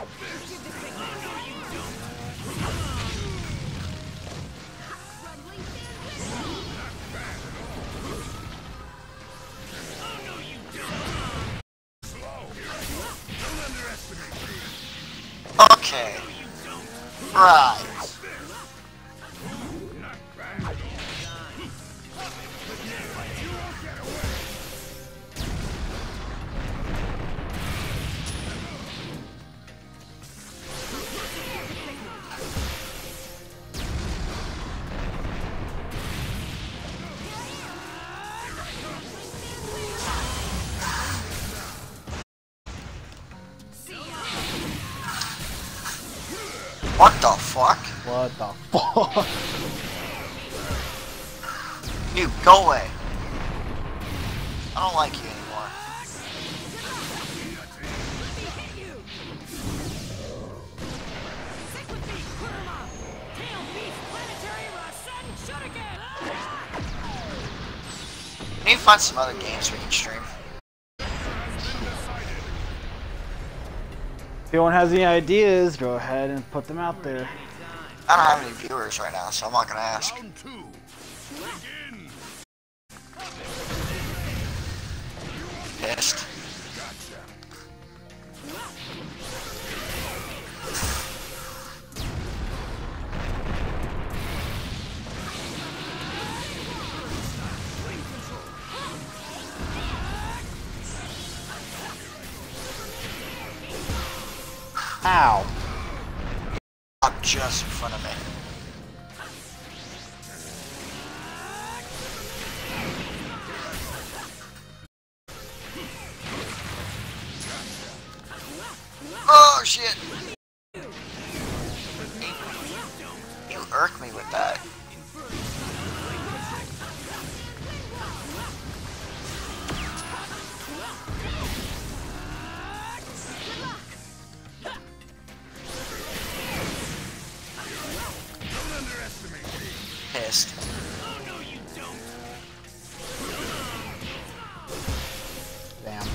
Okay. Right. What the fuck? What the fuck? You go away. I don't like you anymore. We need to find some other games we can stream. If anyone has any ideas, go ahead and put them out there. I don't have any viewers right now, so I'm not gonna ask. Round two. Begin. Pissed. Ow. Up just in front of me. Oh shit! You irk me with that. Pissed. Damn.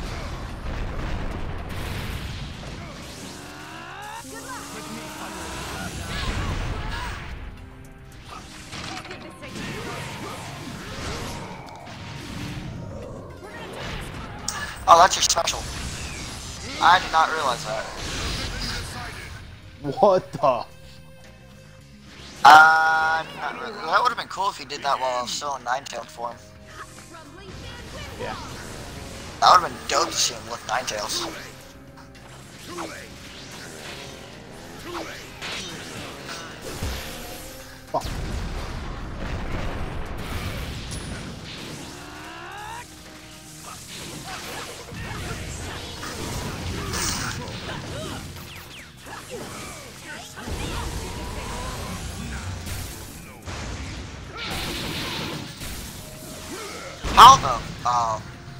Oh, that's your special. I did not realize that. What the? Uh, not really. That would have been cool if he did that while I was still in nine-tailed form. Yeah. That would have been dope to see him with nine-tails. Fuck. How the? Oh.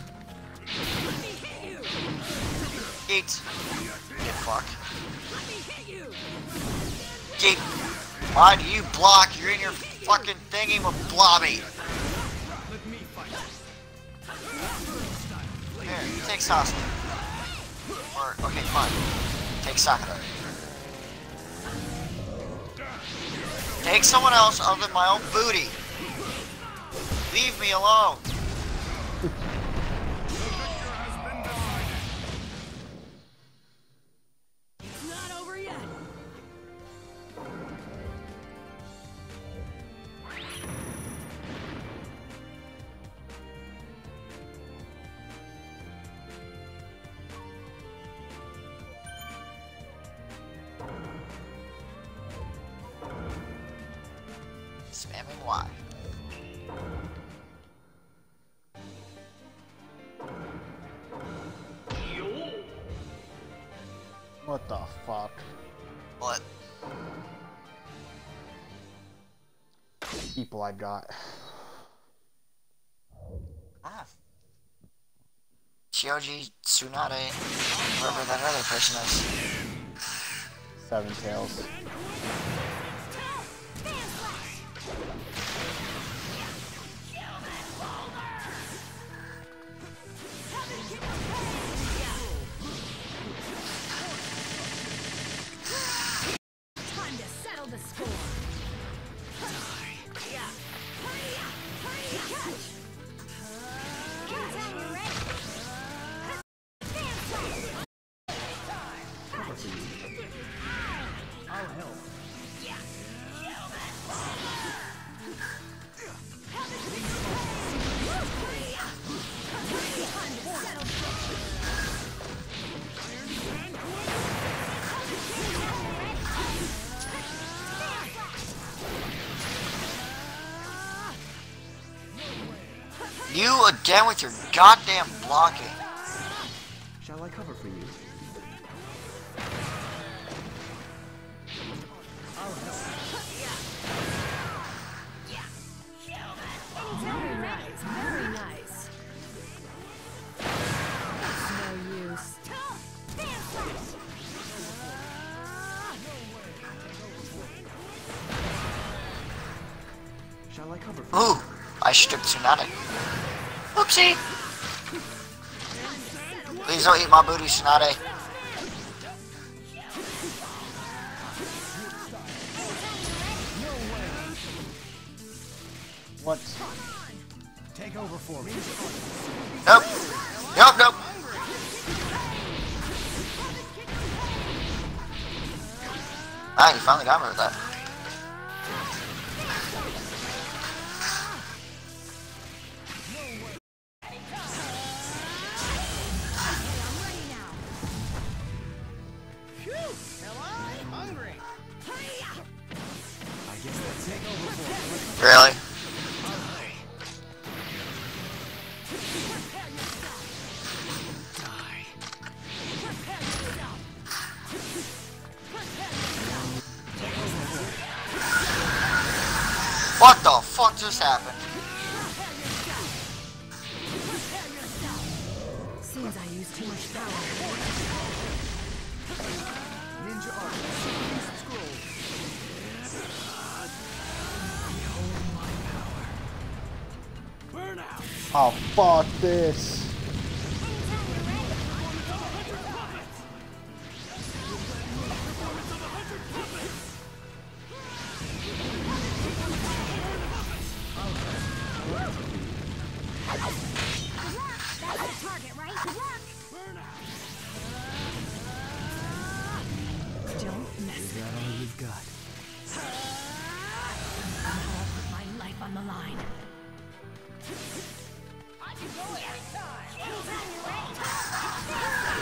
Eat. Get fuck. Get. Why do you block? You're in your fucking thingy with Blobby. Here, you take Sasuke. Or, okay, fine. Take Sakura. Take someone else other than my own booty. Leave me alone. It's not over yet. Spamming Y. What the fuck? What? People I got. Ah. Shioji Tsunade, whoever that other person is. Seven tails. Time to settle the score. I'll help. You again with your goddamn blocking. Shall I cover for you? Ooh, I stripped Tsunade. Oopsie! Please don't eat my booty, Tsunade. What? Take over for me. Nope. Nope, nope. Ah, you finally got me with that. Really? What the fuck just happened? Seems I used too much power. Ninja art. Scroll. Behold my power. Burn out. Oh, fuck this. That's the target, right? Good luck. Don't mess Is that all you've got? I'll put my life on the line. I can go anytime. Anytime you're ready.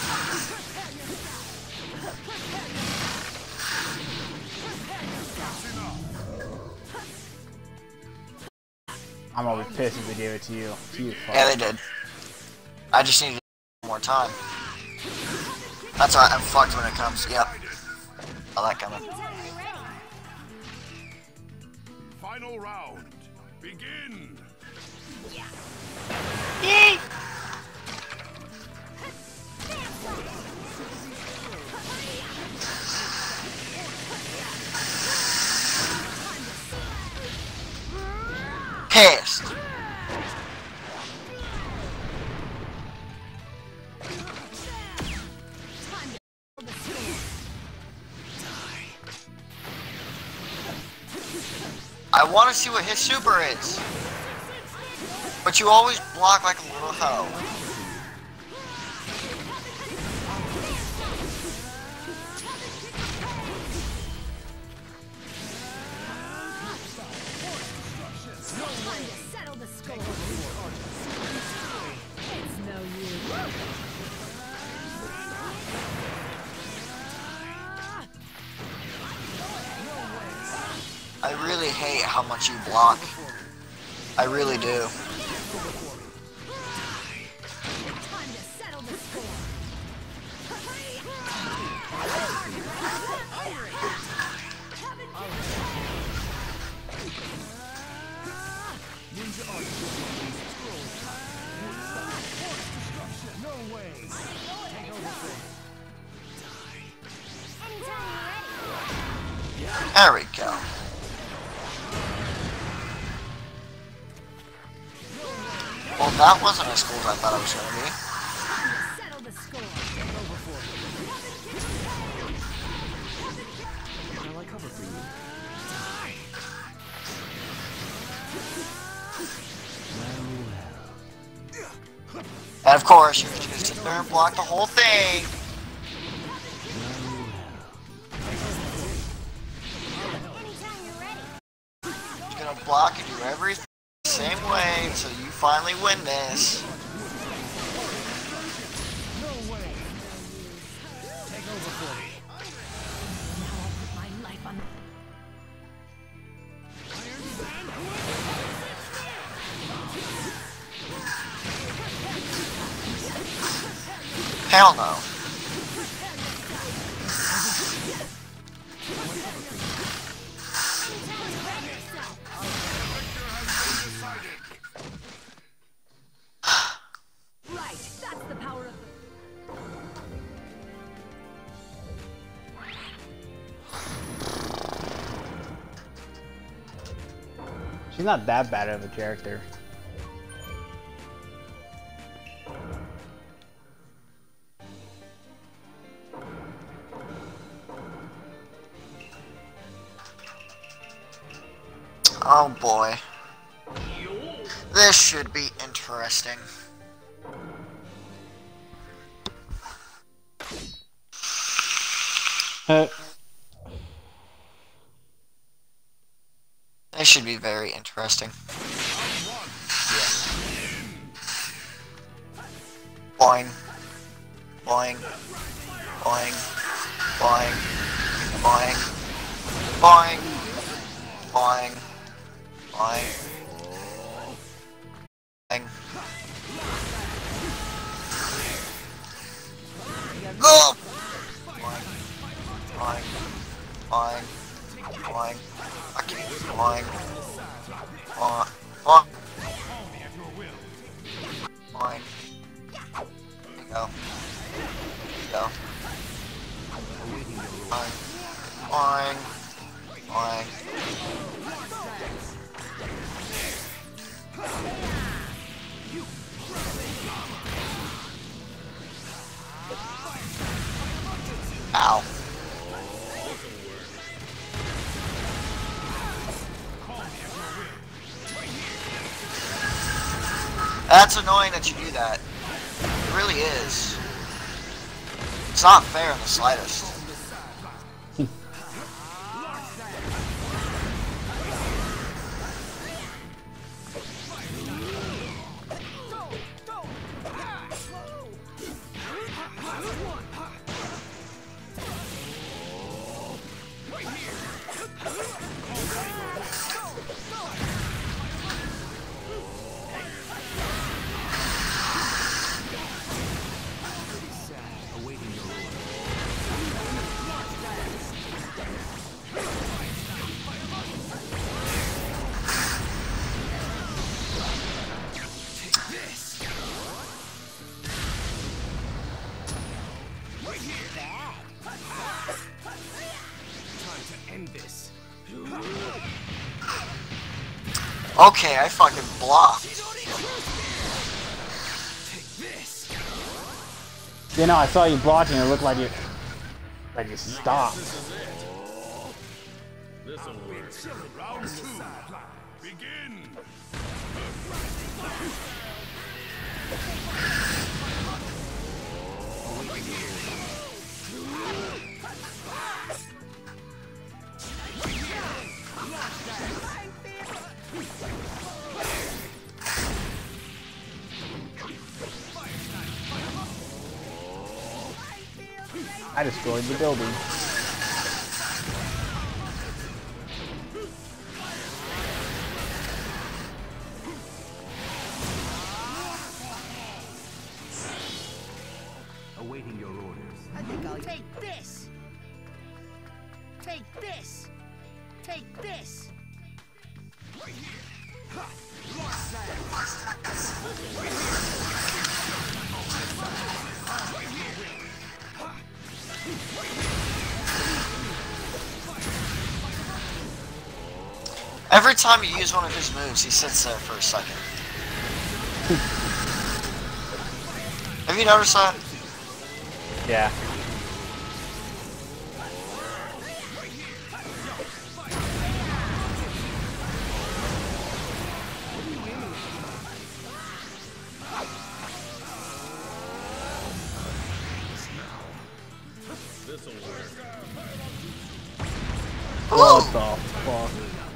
I'm gonna be pissed if they gave it to you. To you, fuck. Yeah, they did. I just needed more time. That's why I'm fucked when it comes. Yep. I like coming. Anytime you're ready. Final round. Begin. Yay! Pissed. I want to see what his super is. But you always block like a little hoe. Time to settle the score. It's no use. I really hate how much you block. I really do. Time to settle the score. Ninja art. Scroll. Force destruction. No way. Take over for me. Anytime you're ready. There we go. Well, that wasn't as cool as I thought it was going to be. Time to settle the score. Shall I cover for you? Well, well. And of course, you're just going to sit there and block the whole thing. Anytime you're ready. You're going to block and do everything the same way until you finally win this. No way. Take over for me. Now I'll put my life on. Hell no. Right, that's the power of the... He's not that bad of a character. Oh boy. This should be interesting. Uh, This should be very interesting. Boing. Boing. Boing. Boing. Boing. Boing. Boing. Boing. Boing. Go! Boing. Boing. Boing. Boing. Okay. Boing. Boing. Boing. Boing. There you go. There you go. Boing. Boing. Boing. Ow. That's annoying that you do that. It really is. It's not fair in the slightest. Okay, I fucking blocked. you know, I saw you blocking. It looked like you, like you stopped. This'll work. Round two. Begin. I destroyed the building. Awaiting your orders. I think I'll take this. Take this. Take this. Every time you use one of his moves, he sits there for a second. Have you noticed that? Yeah. This'll work. What the fuck?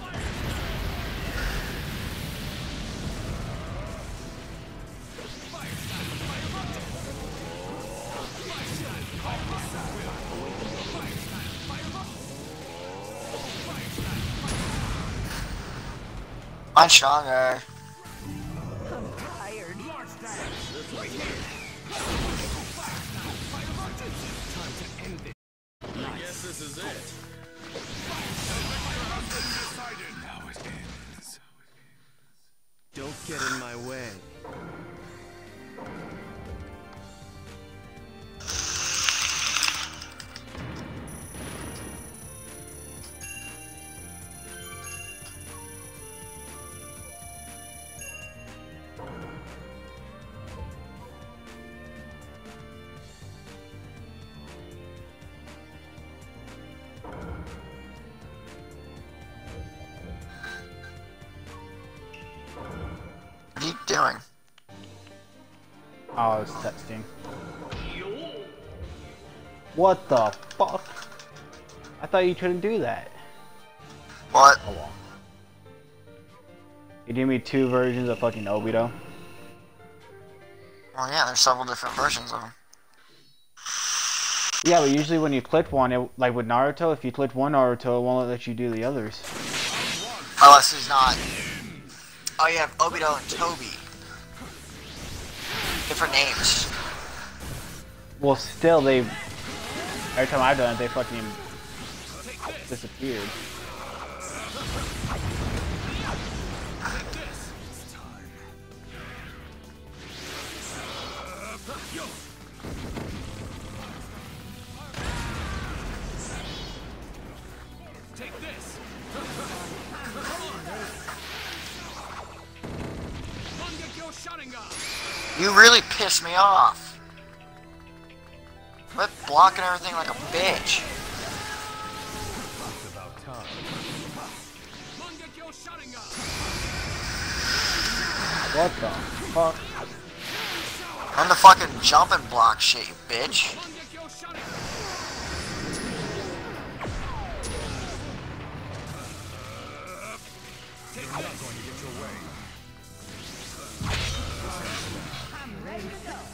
I'm stronger. I guess this is it. Now it ends. Don't get in my way. doing? Oh, I was texting. What the fuck? I thought you couldn't do that. What? Oh well. You gave me two versions of fucking Obito. Well, yeah, there's several different versions of them. Yeah, but usually when you click one, it, like with Naruto, if you click one Naruto, it won't let you do the others. Unless he's not. Oh, you have Obito and Toby. Different names. Well, still, they... Every time I've done it, they fucking disappeared. Take this. You really piss me off. Quit blocking everything like a bitch. It's about time. What the fuck? And the fucking jumping block shit, you bitch. Take that. Not going to get your way. I'm ready to go.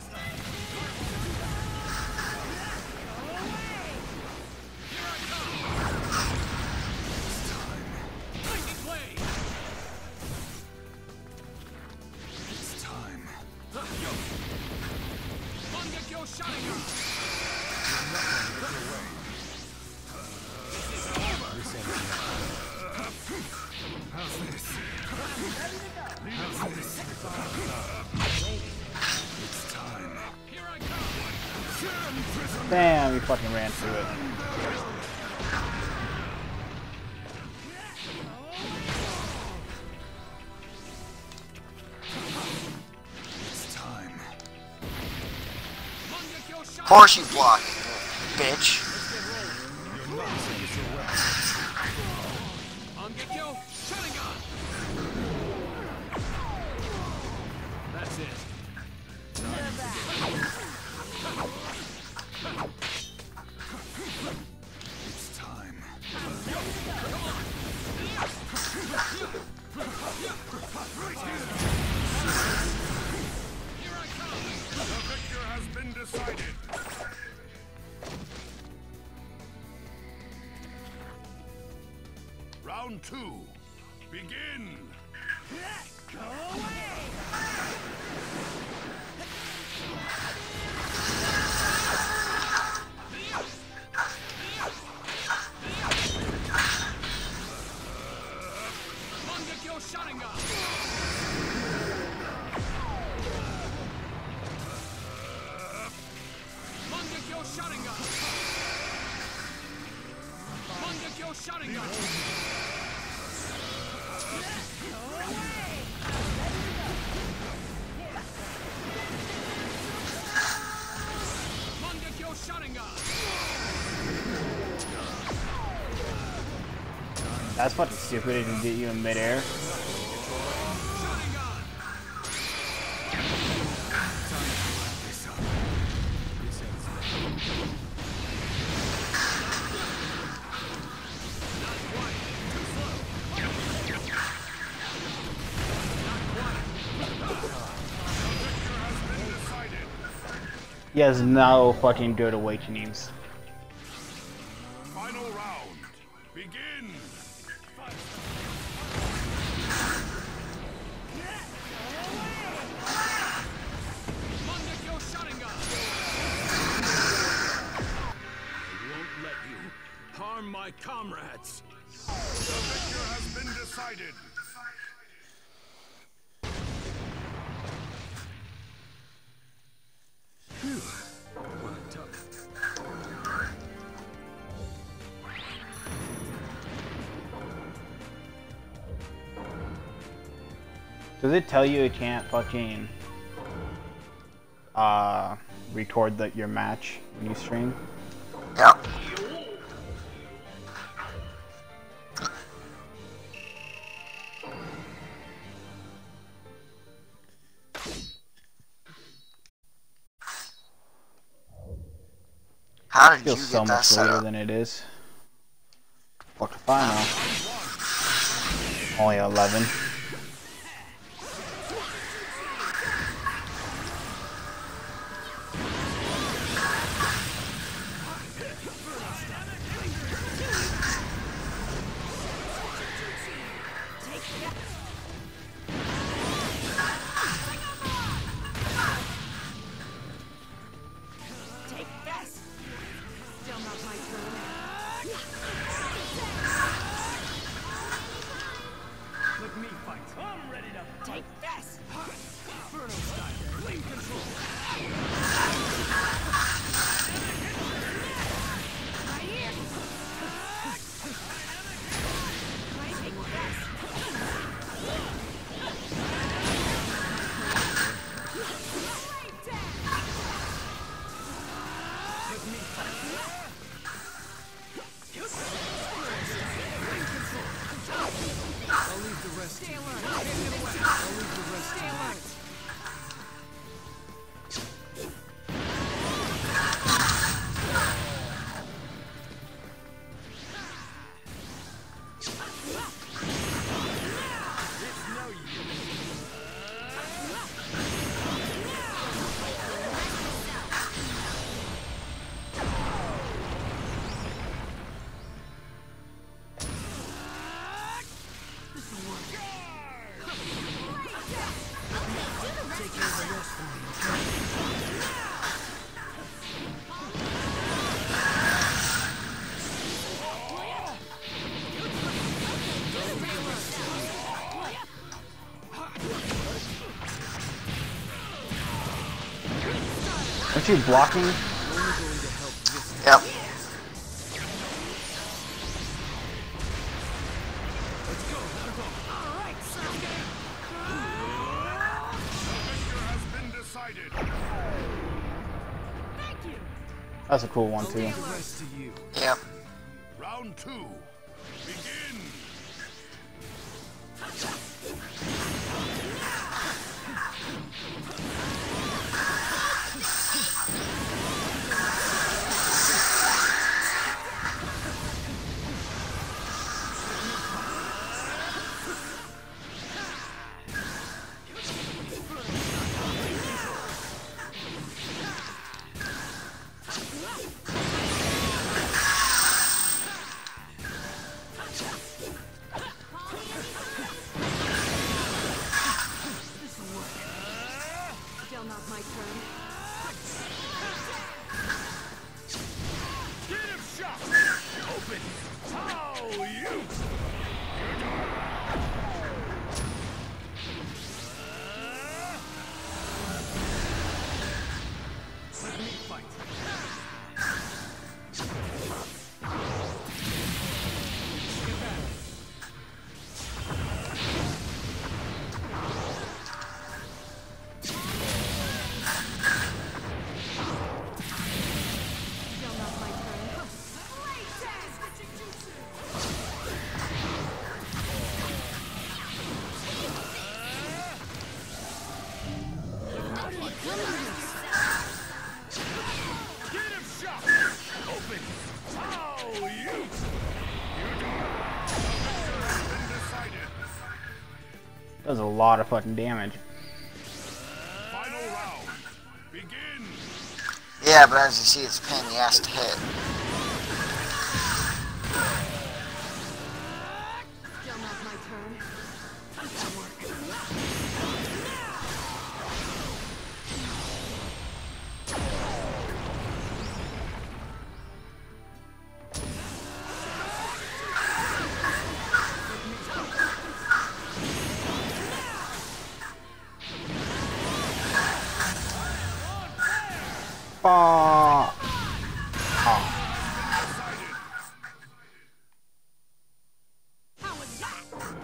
It's time. How's this? How's this? It's time. Damn, you fucking ran through it. It's time. Of course you block it, bitch. That's it. It's time. The victor has been decided. Round two. Begin. Go away. That's fucking stupid. It can get you in midair. He has no fucking good awakenings. Final round. Begin. I won't let you harm my comrades. The victor has been decided. Phew. What a tough. Does it tell you it can't fucking uh record the, your match when you stream? Yeah. How did Feels you so get that much set later up? than it is. Fuck if I know. Only eleven. Take this! Still not my turn. Let me fight. I'm ready to Take this! Inferno style. Flame control. Right here! Right, take this! Right down! Let me fight. I'll leave the rest. Stay alert! I'll leave the rest. Stay alert! Take care of the rest for me. Aren't you blocking? Only going to help this. Yep. Let's go. Naruto. Alright, Sasuke! has been decided. Thank you! That's a cool one I'll too. leave the rest to you. Yep. Round two. Begin. Still not my turn. Get him shot. Open. How you? Let me fight. Get back. Still not my turn. Great dance! Switching jutsu! Get him shot. Open. How you? You has been decided. Does a lot of fucking damage. Final round. Begin. Yeah, but as you see, it's a pain in the ass to hit. Still not my turn. Fuck. How was that?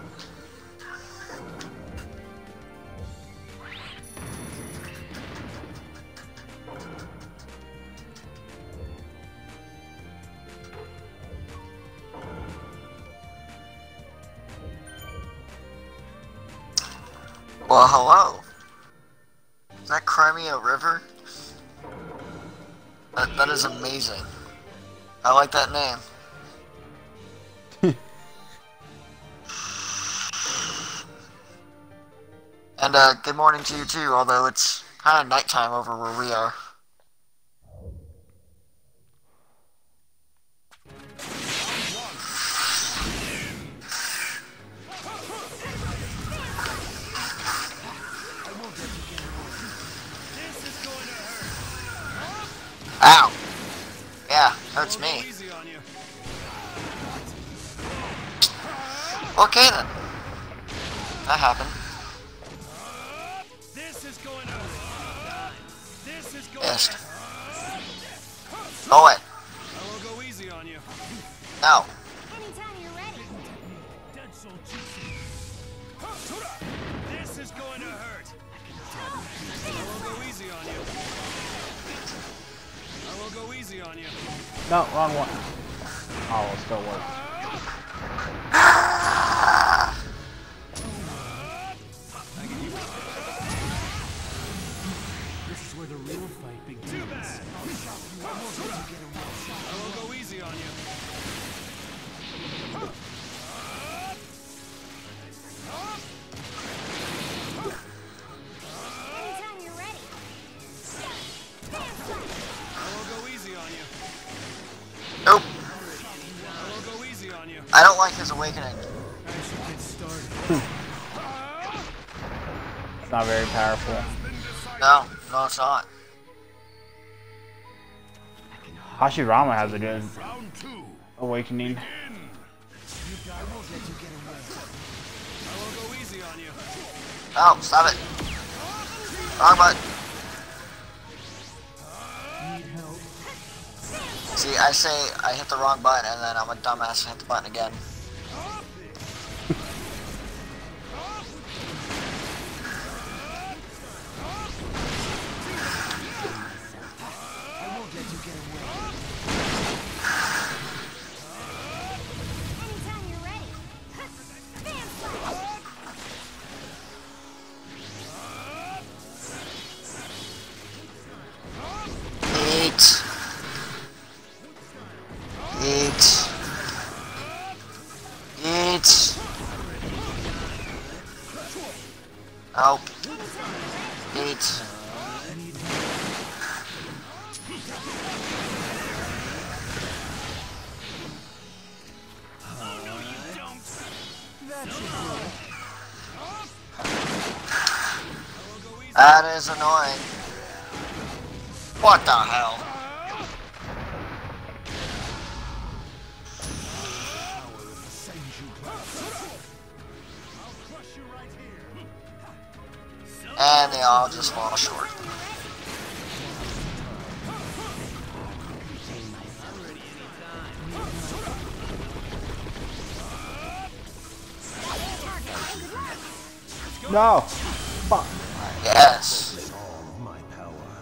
Well, hello. Is that Crimea River? That, that is amazing. I like that name. And uh, good morning to you too, although it's kind of nighttime over where we are. Ow! Yeah, hurts me. Okay then. That happened. This is going to hurt. This is going Yes. to hurt. Go away. I will go easy on you. No. Anytime you're ready. Dead soul jutsu. This is going to hurt. I will go easy on you. I will go easy on you. No, wrong one. Oh, it still works. This is where the real fight begins. Too bad. I will go easy on you. Anytime you're ready. I will go easy on you. Nope. I will go easy on you. I don't like his awakening. I should get started. It's not very powerful. No, no, it's not. Hashirama has a good Round two. awakening. I will go easy on you. No, stop it. Wrong button. Need help? See, I say I hit the wrong button, and then I'm a dumbass and hit the button again. I won't let you get away. Anytime you're ready. Bam slash. Eight. Eight. Eight. Oh. Eight. That is annoying. What the hell? And they all just fall short. No! Fuck. Yes. All my power.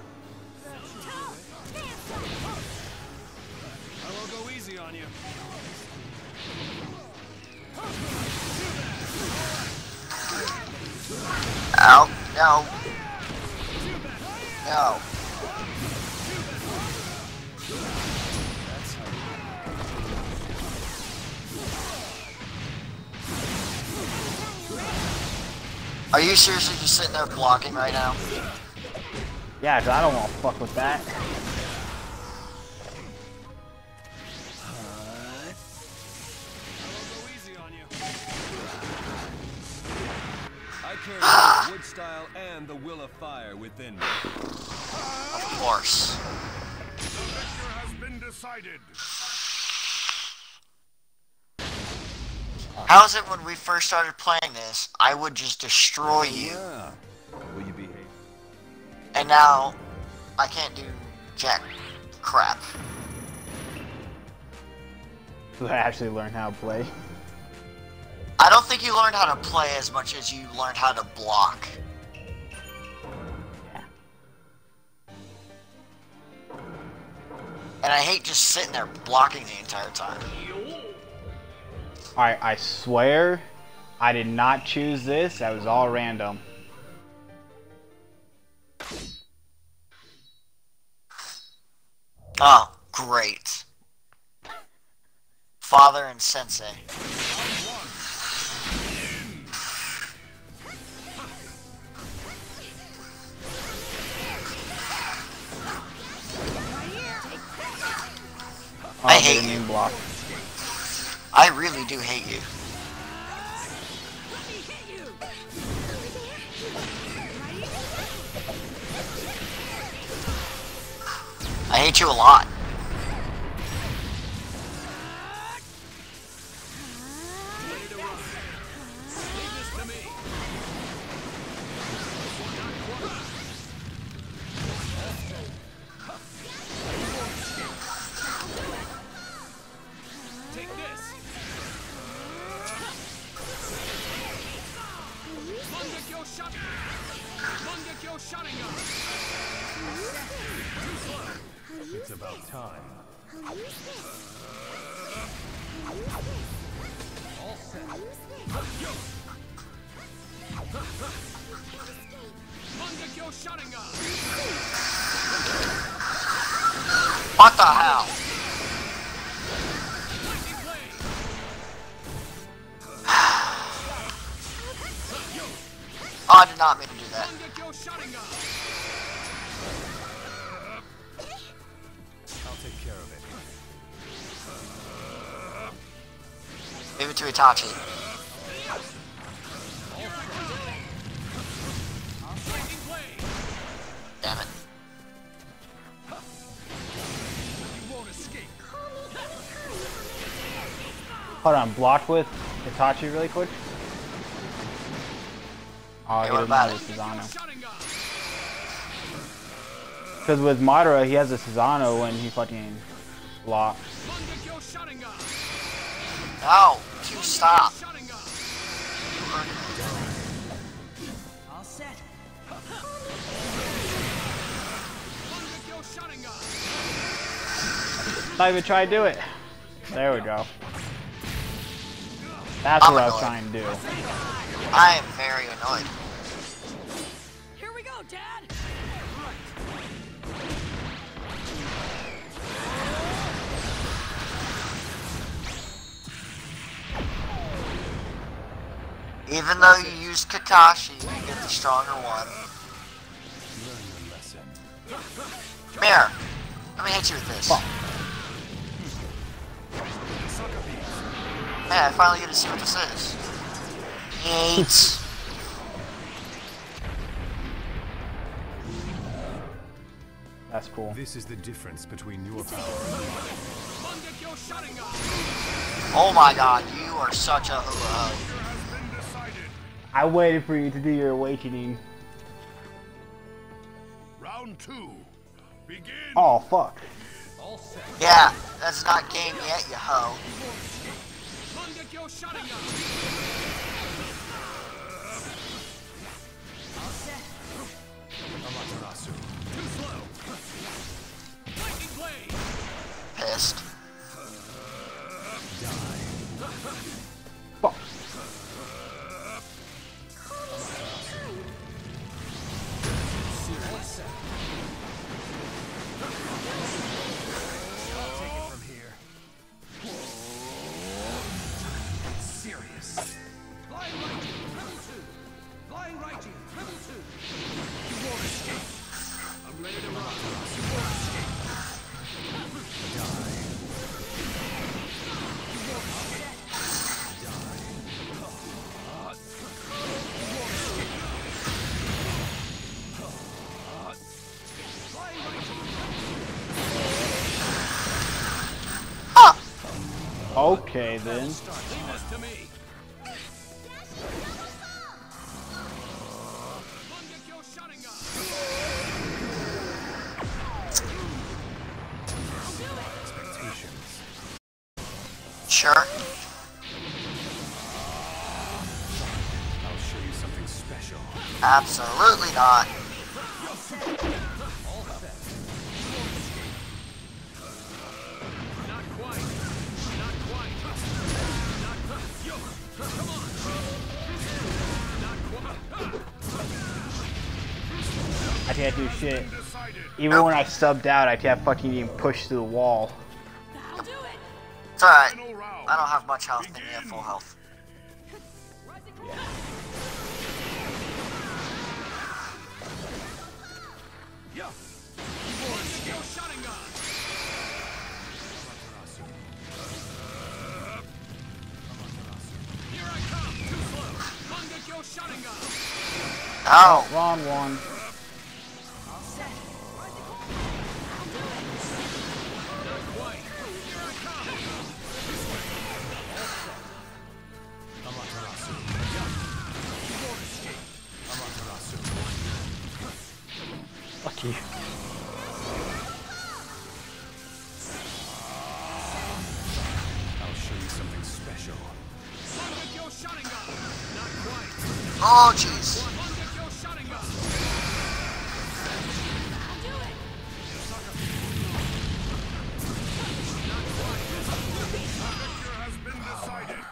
I will go easy on you. Ow. No. No. Are you seriously just sitting there blocking right now? Yeah, 'cause I don't want to fuck with that. I will go easy on you. I carry both wood style and the will of fire within me. Of course. The victor has been decided. How is it when we first started playing this, I would just destroy you, Yeah. Will you behave? and now I can't do jack crap. So I actually learned how to play. I don't think you learned how to play as much as you learned how to block. And I hate just sitting there blocking the entire time. Alright, I swear I did not choose this. That was all random. Oh, great. father and sensei. Oh, I hate didn't you. even block. I really do hate you. Let me hit you. I hate you a lot. Ready to rock. Leave this to me. Not quite. Take this. Mangekyo shot. Mangekyo Sharingan. Too slow. It's about time. All set. Mangekyo Sharingan. What the hell? Lightning blade. Oh, I did not mean to do that. Mangekyo Sharingan. I'll take care of it. Leave it to Itachi. Lightning blade. Damn it. You won't escape. Hold on, block with Itachi really quick. Oh, Yeah, he what doesn't about have a it? Susanoo. Sharingan. Because with Madara, he has a Susanoo when he fucking blocks. Mangekyo Sharingan. No, you stop. Sharingan. All set. Mangekyo Sharingan. Not even try to do it. There we go. That's I'm what I was annoyed. trying to do. I am very annoyed. Here we go, Dad. Even though you use Kakashi, you get the stronger one. Learn your lesson. Come here. Let me hit you with this. Fuck. Hey, I finally get to see what this is. Eight. That's cool. This is the difference between your power. Mangekyo Sharingan. Oh my god, you are such a hula. I waited for you to do your awakening. Round two. Begin. Oh, fuck. All set. Yeah, that's not game yet, you hoe. Mangekyo Sharingan. All set. Amaterasu. Too slow. Lightning blade. Pissed. Fuck. All set. I'll take it from here. It's serious. Flying Raiju, triple two. Flying Raiju, triple two. You won't escape. I'm ready to rock. You won't escape. Flying Raiju. Okay, then. Leave this to me. Mangekyo Sharingan. Expectations. Sure. I'll show you something special. Absolutely not. Not quite. Not quite. Not quite. Yo, come on. Not quite. I can't do shit. Even when I subbed out, I can't fucking even push through the wall. That'll do it. It's alright. Final round. I don't have much health, and you have full health. Yeah. Yeah. Yo, shutting gun. Here I come. Too slow. Mangekyo shutting gun. Ow! Wrong one. Not quite. Here I come. This way. Amaterasu. Yeah. You won't escape. Amaterasu. Fuck you. I'll show you something special. Mangekyo shutting gun. Not quite. Oh, jeez. Mangekyo shutting gun. Not quite. Victor has been decided.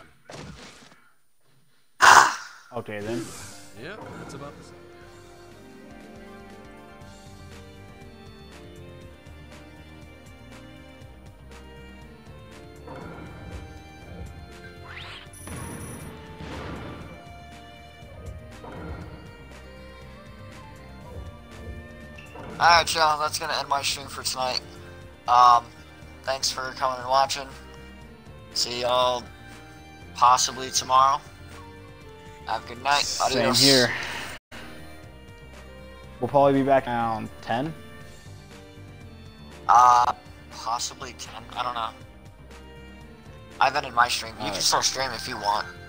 Okay then. Yeah, that's about the same. Alright, y'all, that's gonna end my stream for tonight. Um, thanks for coming and watching. See y'all possibly tomorrow. Have a good night. Same Adios. here. We'll probably be back around ten. Uh, possibly ten. I don't know. I've ended my stream. You can Alright. still stream if you want.